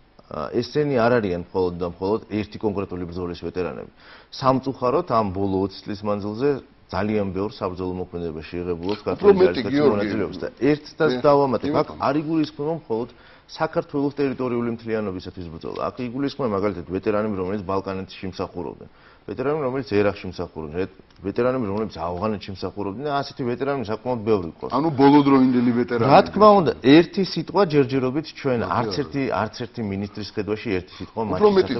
[SPEAKER 8] ესენი არ არიან მხოლოდ და მხოლოდ ერთი კონკრეტული ბრძოლის ვეტერანები. სამწუხაროდ ამ ბოლო ოცი წლის მანძილზე ძალიან ბევრ საბრძოლო მოქმედებაში იღებულობს ქართული ჯარისკაცების მონაწილეობას და ერთს და დავამატებ, აქ არ იგულისხმება მხოლოდ საქართველოს ტერიტორიული მთლიანობისათვის ბრძოლა. აქ იგულისხმება მაგალითად ვეტერანები, რომელიც ბალკანეთში მსახურობდნენ. ვეტერანები, რომელიც ერაყში მსახურობდნენ, ვეტერანები, რომლებიც ავღანეთში მსახურობდნენ, ასეთი ვეტერანები საკმაოდ ბევრი ყავს.
[SPEAKER 1] ანუ ბოლოდროინდელი ვეტერანები.
[SPEAKER 8] რა თქმა უნდა, ერთი სიტყვა ჯერჯერობით ჩვენ არც ერთი არც ერთი ministris ხედვაში ერთი სიტყვა
[SPEAKER 1] მათი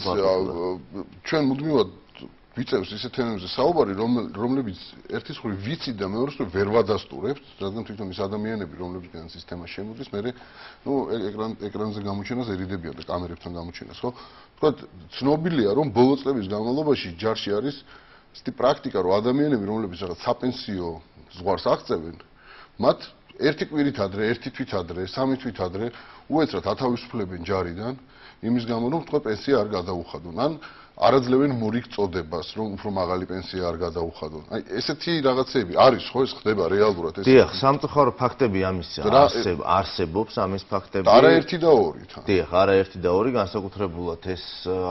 [SPEAKER 1] ჩვენ მუდმივად ვიცევს ისეთ თემებზე საუბარი, რომლებიც ერთის მხრივ ვიცით და მეორეს მხრივ ვერ ვადასტურებთ, რადგან თვითონ ის ადამიანები, რომლებიც სისტემა შემოდის, მე ნუ ეკრან ეკრანზე გამოჩენას ერიდებიან და კამერებთან გამოჩენას, ხო? თქვა ცნობილია, რომ ბოლო წლების განმავლობაში ჯარში არის ისეთი პრაქტიკა, რომ ადამიანები, რომლებიც რაღაც საპენსიო ზღვარს აღწევენ, მათ ერთი კვირით ადრე, ერთი თვით ადრე, სამი თვით ადრე უეცრად ათავისუფლებენ ჯარიდან, იმის გამო, რომ თქვა პენსია არ გადაუხადონ, ან არაძლევენ მორიგ წოდებას, რომ უფრო მაღალი პენსია არ გადაუხადონ. აი, ესეთი რაღაცები არის, ხო, ეს ხდება რეალურად ეს.
[SPEAKER 8] დიახ, სამწუხარო ფაქტები ამის არსებობს, ამის ფაქტები.
[SPEAKER 1] არა ერთი და ორი თან.
[SPEAKER 8] დიახ, არა ერთი და ორი, განსაკუთრებულად ეს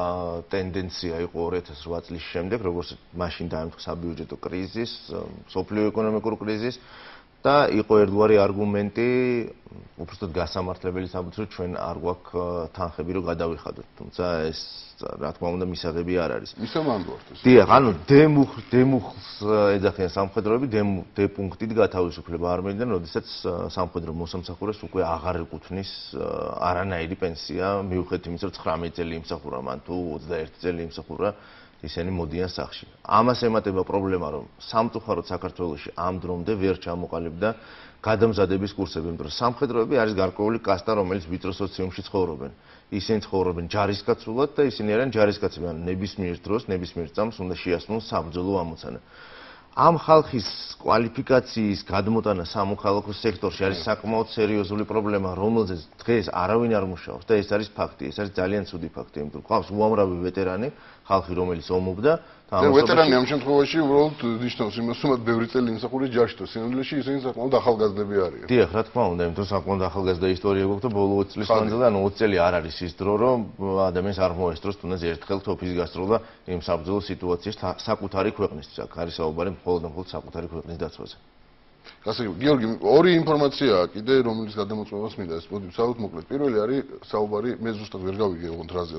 [SPEAKER 8] ტენდენცია იყო ორი ათას რვა წლის შემდეგ, როგორც მაშინ დაემთხვა საბიუჯეტო კრიზის, სოფლიო ეკონომიკური კრიზის. და იყო ერთგვარი არგუმენტი, უბრალოდ გასამართლებელი საბუთრო ჩვენ არ გვაქვს თანხები რომ გადავიხადოთ. თუმცა ეს რა თქმა უნდა მისაღები არ არის.
[SPEAKER 1] მისამანდვართ ეს.
[SPEAKER 8] დიახ, ანუ დემუხ დემუხს ეძახიან სამხედროები, დე პუნქტით გათავისუფლება არმიიდან, როდესაც სამხედრო მოსამსახურეს უკვე აღარ ეკუთვნის არანაირი პენსია, მიუხედავად იმისა, რომ ცხრამეტი წელი იმსახურა მან თუ ოცდაერთი წელი იმსახურა. ისინი მოდიან სახში. ამას ემატება პრობლემა, რომ სამწუხაროდ საქართველოში ამ დრომდე ვერ ჩამოყალიბდა გადამზადების კურსები, იმიტომ რომ სამხედროები არის გარკვეული კასტა, რომელიც ვიწრო სოციუმში ცხოვრობენ. ისინი ცხოვრობენ ჯარისკაცულად და ისინი არიან ჯარისკაცები, ანუ ნებისმიერ დროს, ნებისმიერ წამს უნდა შეასრულონ საბრძოლო ამოცანა. ამ ხალხის კვალიფიკაციის გადმოტანა სამოქალაქო სექტორში არის საკმაოდ სერიოზული პრობლემა, რომელზეც დღეს არავინ არ მუშაობს და ეს არის ფაქტი, ეს არის ძალიან ცუდი ფაქტი, იმიტომ რომ ყავს უამრავი ვეტერანი, ხალხი რომელიც ომობდა
[SPEAKER 1] და ვეტერანი ამ შემთხვევაში უბრალოდ ნიშნავს იმას, რომ ბევრი წელი იმსახურეს ჯარში და სინამდვილეში ისინი საკმაოდ ახალგაზრდები არიან.
[SPEAKER 8] დიახ, რა თქმა უნდა, იმიტომ რომ საკმაოდ ახალგაზრდა ისტორია გვაქვს და ბოლო ოცი წლის მანძილზე, ანუ ოცი წელი არ არის ის დრო, რომ ადამიანს არ მოესწროს თუნდაც ერთხელ თოფის გასწროლა იმ საბრძოლო სიტუაციაში საკუთარი ქვეყნისთვის. აქ არის საუბარი მხოლოდ და მხოლოდ საკუთარი ქვეყნის დაცვაზე.
[SPEAKER 1] გასაგები, გიორგი, ორი ინფორმაციაა კიდე, რომელიც გადამოწმებას მინდა ეს მოდი ვსაუბროთ მოკლედ. პირველი არის საუბარი, მე ზუსტად ვერ გავიგე ოღონდ რაზე,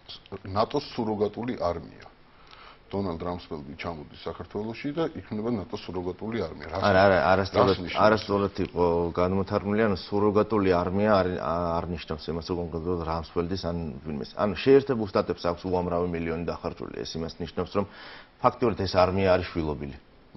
[SPEAKER 1] ნატოს სუროგატული არმია. დონალდ რამსფელდი ჩამოდის საქართველოში და იქმნება ნატოს სუროგატული არმია.
[SPEAKER 8] არა, არა, არასწორად, არასწორად იყო განმოთარგმნილი, ანუ სუროგატული არმია არ ნიშნავს იმას, რომ კონკრეტულად რამსფელდის ან ვინმეს. ანუ შეერთებულ შტატებს აქვს უამრავი მილიონი დახარჯული, ეს იმას ნიშნავს, რომ ფაქტობრივად ეს არმია არის შვილობილი.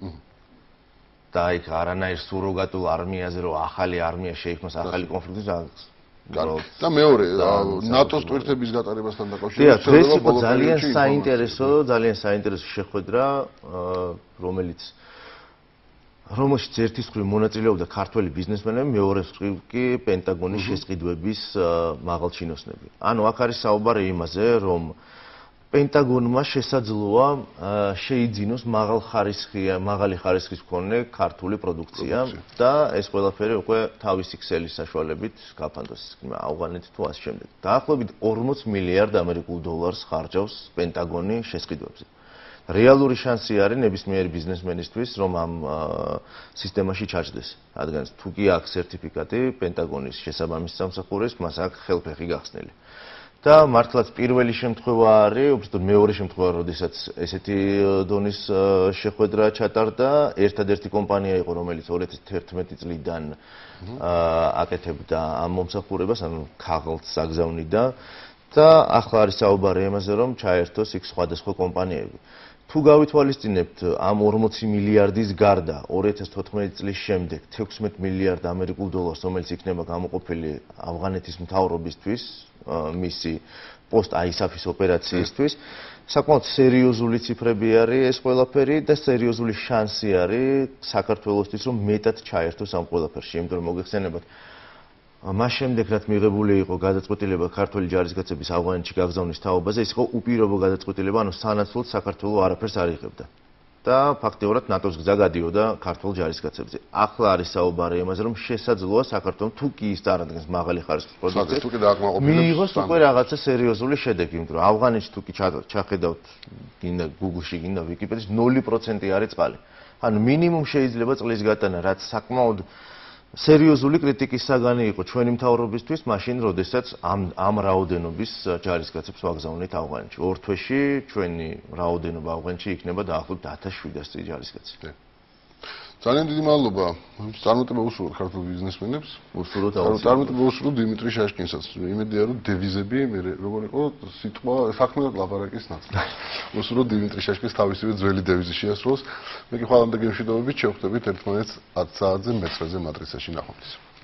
[SPEAKER 8] და იქ არანაირ სუროგატულ არმიაზე, რომ ახალი არმია შეიქმნას ახალი კონფლიქტის რაღაც
[SPEAKER 1] და მეორე ნატოს ტვირთების გატარებასთან დაკავშირებით
[SPEAKER 8] დღეს იყო ძალიან საინტერესო ძალიან საინტერესო შეხვედრა რომელიც რომელშიც ერთის მხრივ მონაწილეობდა ქართველი ბიზნესმენები, მეორეს მხრივ კი პენტაგონის შესყიდვების მაღალჩინოსნები. ანუ აქ არის საუბარი იმაზე, რომ პენტაგონმა შესაძლოა შეიძინოს მაღალ ხარისხია, მაღალი ხარისხის მქონე ქართული პროდუქცია და ეს ყველაფერი უკვე თავისი ქსელის საშუალებით გაფანტოს ავღანეთი თუ ასე შემდეგ. დაახლოებით ორმოც მილიარდ ამერიკულ დოლარს ხარჯავს პენტაგონი შესყიდვებზე. რეალური შანსი არის ნებისმიერი ბიზნესმენისთვის, რომ ამ სისტემაში ჩაჯდეს. რადგან თუ კი აქვს სერტიფიკატი პენტაგონის შესაბამის სამსახურის, მას აქვს ხელფეხი გახსნილი. და მართლაც პირველი შემთხვევა არის, უბრალოდ მეორე შემთხვევა, როდესაც ესეთი დონის შეხვედრა ჩატარდა, ერთადერთი კომპანია იყო, რომელიც ორი ათას თერთმეტი წლიდან აკეთებდა ამ მომსახურებას, ანუ ქაღალდს აგზავნიდა და ახლა არის საუბარი იმაზე, რომ ჩაერთოს იქ სხვადასხვა კომპანიები. თუ გავითვალისწინებთ ამ ორმოცი მილიარდის გარდა ორი ათას თოთხმეტი წლის შემდეგ თექვსმეტ მილიარდ ამერიკულ დოლარს, რომელიც იქნება გამოყოფილი ავღანეთის მთავრობისთვის, მისი პოსტ აისაფის ოპერაციისთვის, საკმაოდ სერიოზული ციფრები არის ეს ყველაფერი და სერიოზული შანსი არის საქართველოსთვის, რომ მეტად ჩაერთოს ამ ყველაფერში, იმიტომ რომ მოგეხსენებათ მას შემდეგ რაც მიღებული იყო გადაწყვეტილება ქართული ჯარისკაცების ავღანეთში გაგზავნის თაობაზე, ეს იყო უპირობო გადაწყვეტილება, ანუ სანაცვლოდ საქართველოს არაფერს არ იღებდა. და ფაქტობრივად ნატოს გზა გადიოდა ქართულ ჯარისკაცებზე. ახლა არის საუბარი იმაზე, რომ შესაძლოა საქართველოს თუ კი ის წარადგენს მაღალი ხარისხის პროდუქციას, მიიღოს უკვე რაღაცა სერიოზული შედეგი, იმიტომ რომ ავღანეთში თუ კი ჩახედავთ გინდა Google-ში, გინდა Wikipedia-ში ნული პროცენტი არის წყალი. ანუ მინიმუმ შეიძლება წლის გატანა, რაც საკმაოდ სერიოზული კრიტიკის საგანი იყო ჩვენი მთავრობისთვის, მაშინ, როდესაც ამ ამ რაოდენობის ჯარისკაცებს ვაგზავნით ავღანეთში. ორ თვეში ჩვენი რაოდენობა ავღანეთში იქნება დაახლოებით ათას შვიდასი ჯარისკაცი.
[SPEAKER 1] ძალიან დიდი მადლობა. წარმატება უსურვოთ ქართულ ბიზნესმენებს.
[SPEAKER 8] უსურვოთ
[SPEAKER 1] წარმატება უსურვოთ დიმიტრი შაშკინსაც. იმედია რომ დევიზები მე როგორ იყო სიტყვა საქმეად ლაპარაკის ნაწილი. უსურვოთ დიმიტრი შაშკინს თავისივე ძველი დევიზი შეასრულოს. მე კი ხვალამდე გემშვიდობებით შევხვდებით ერთმანეთს ათ საათზე მეცხრეზე მატრიცაში ნახვამდის.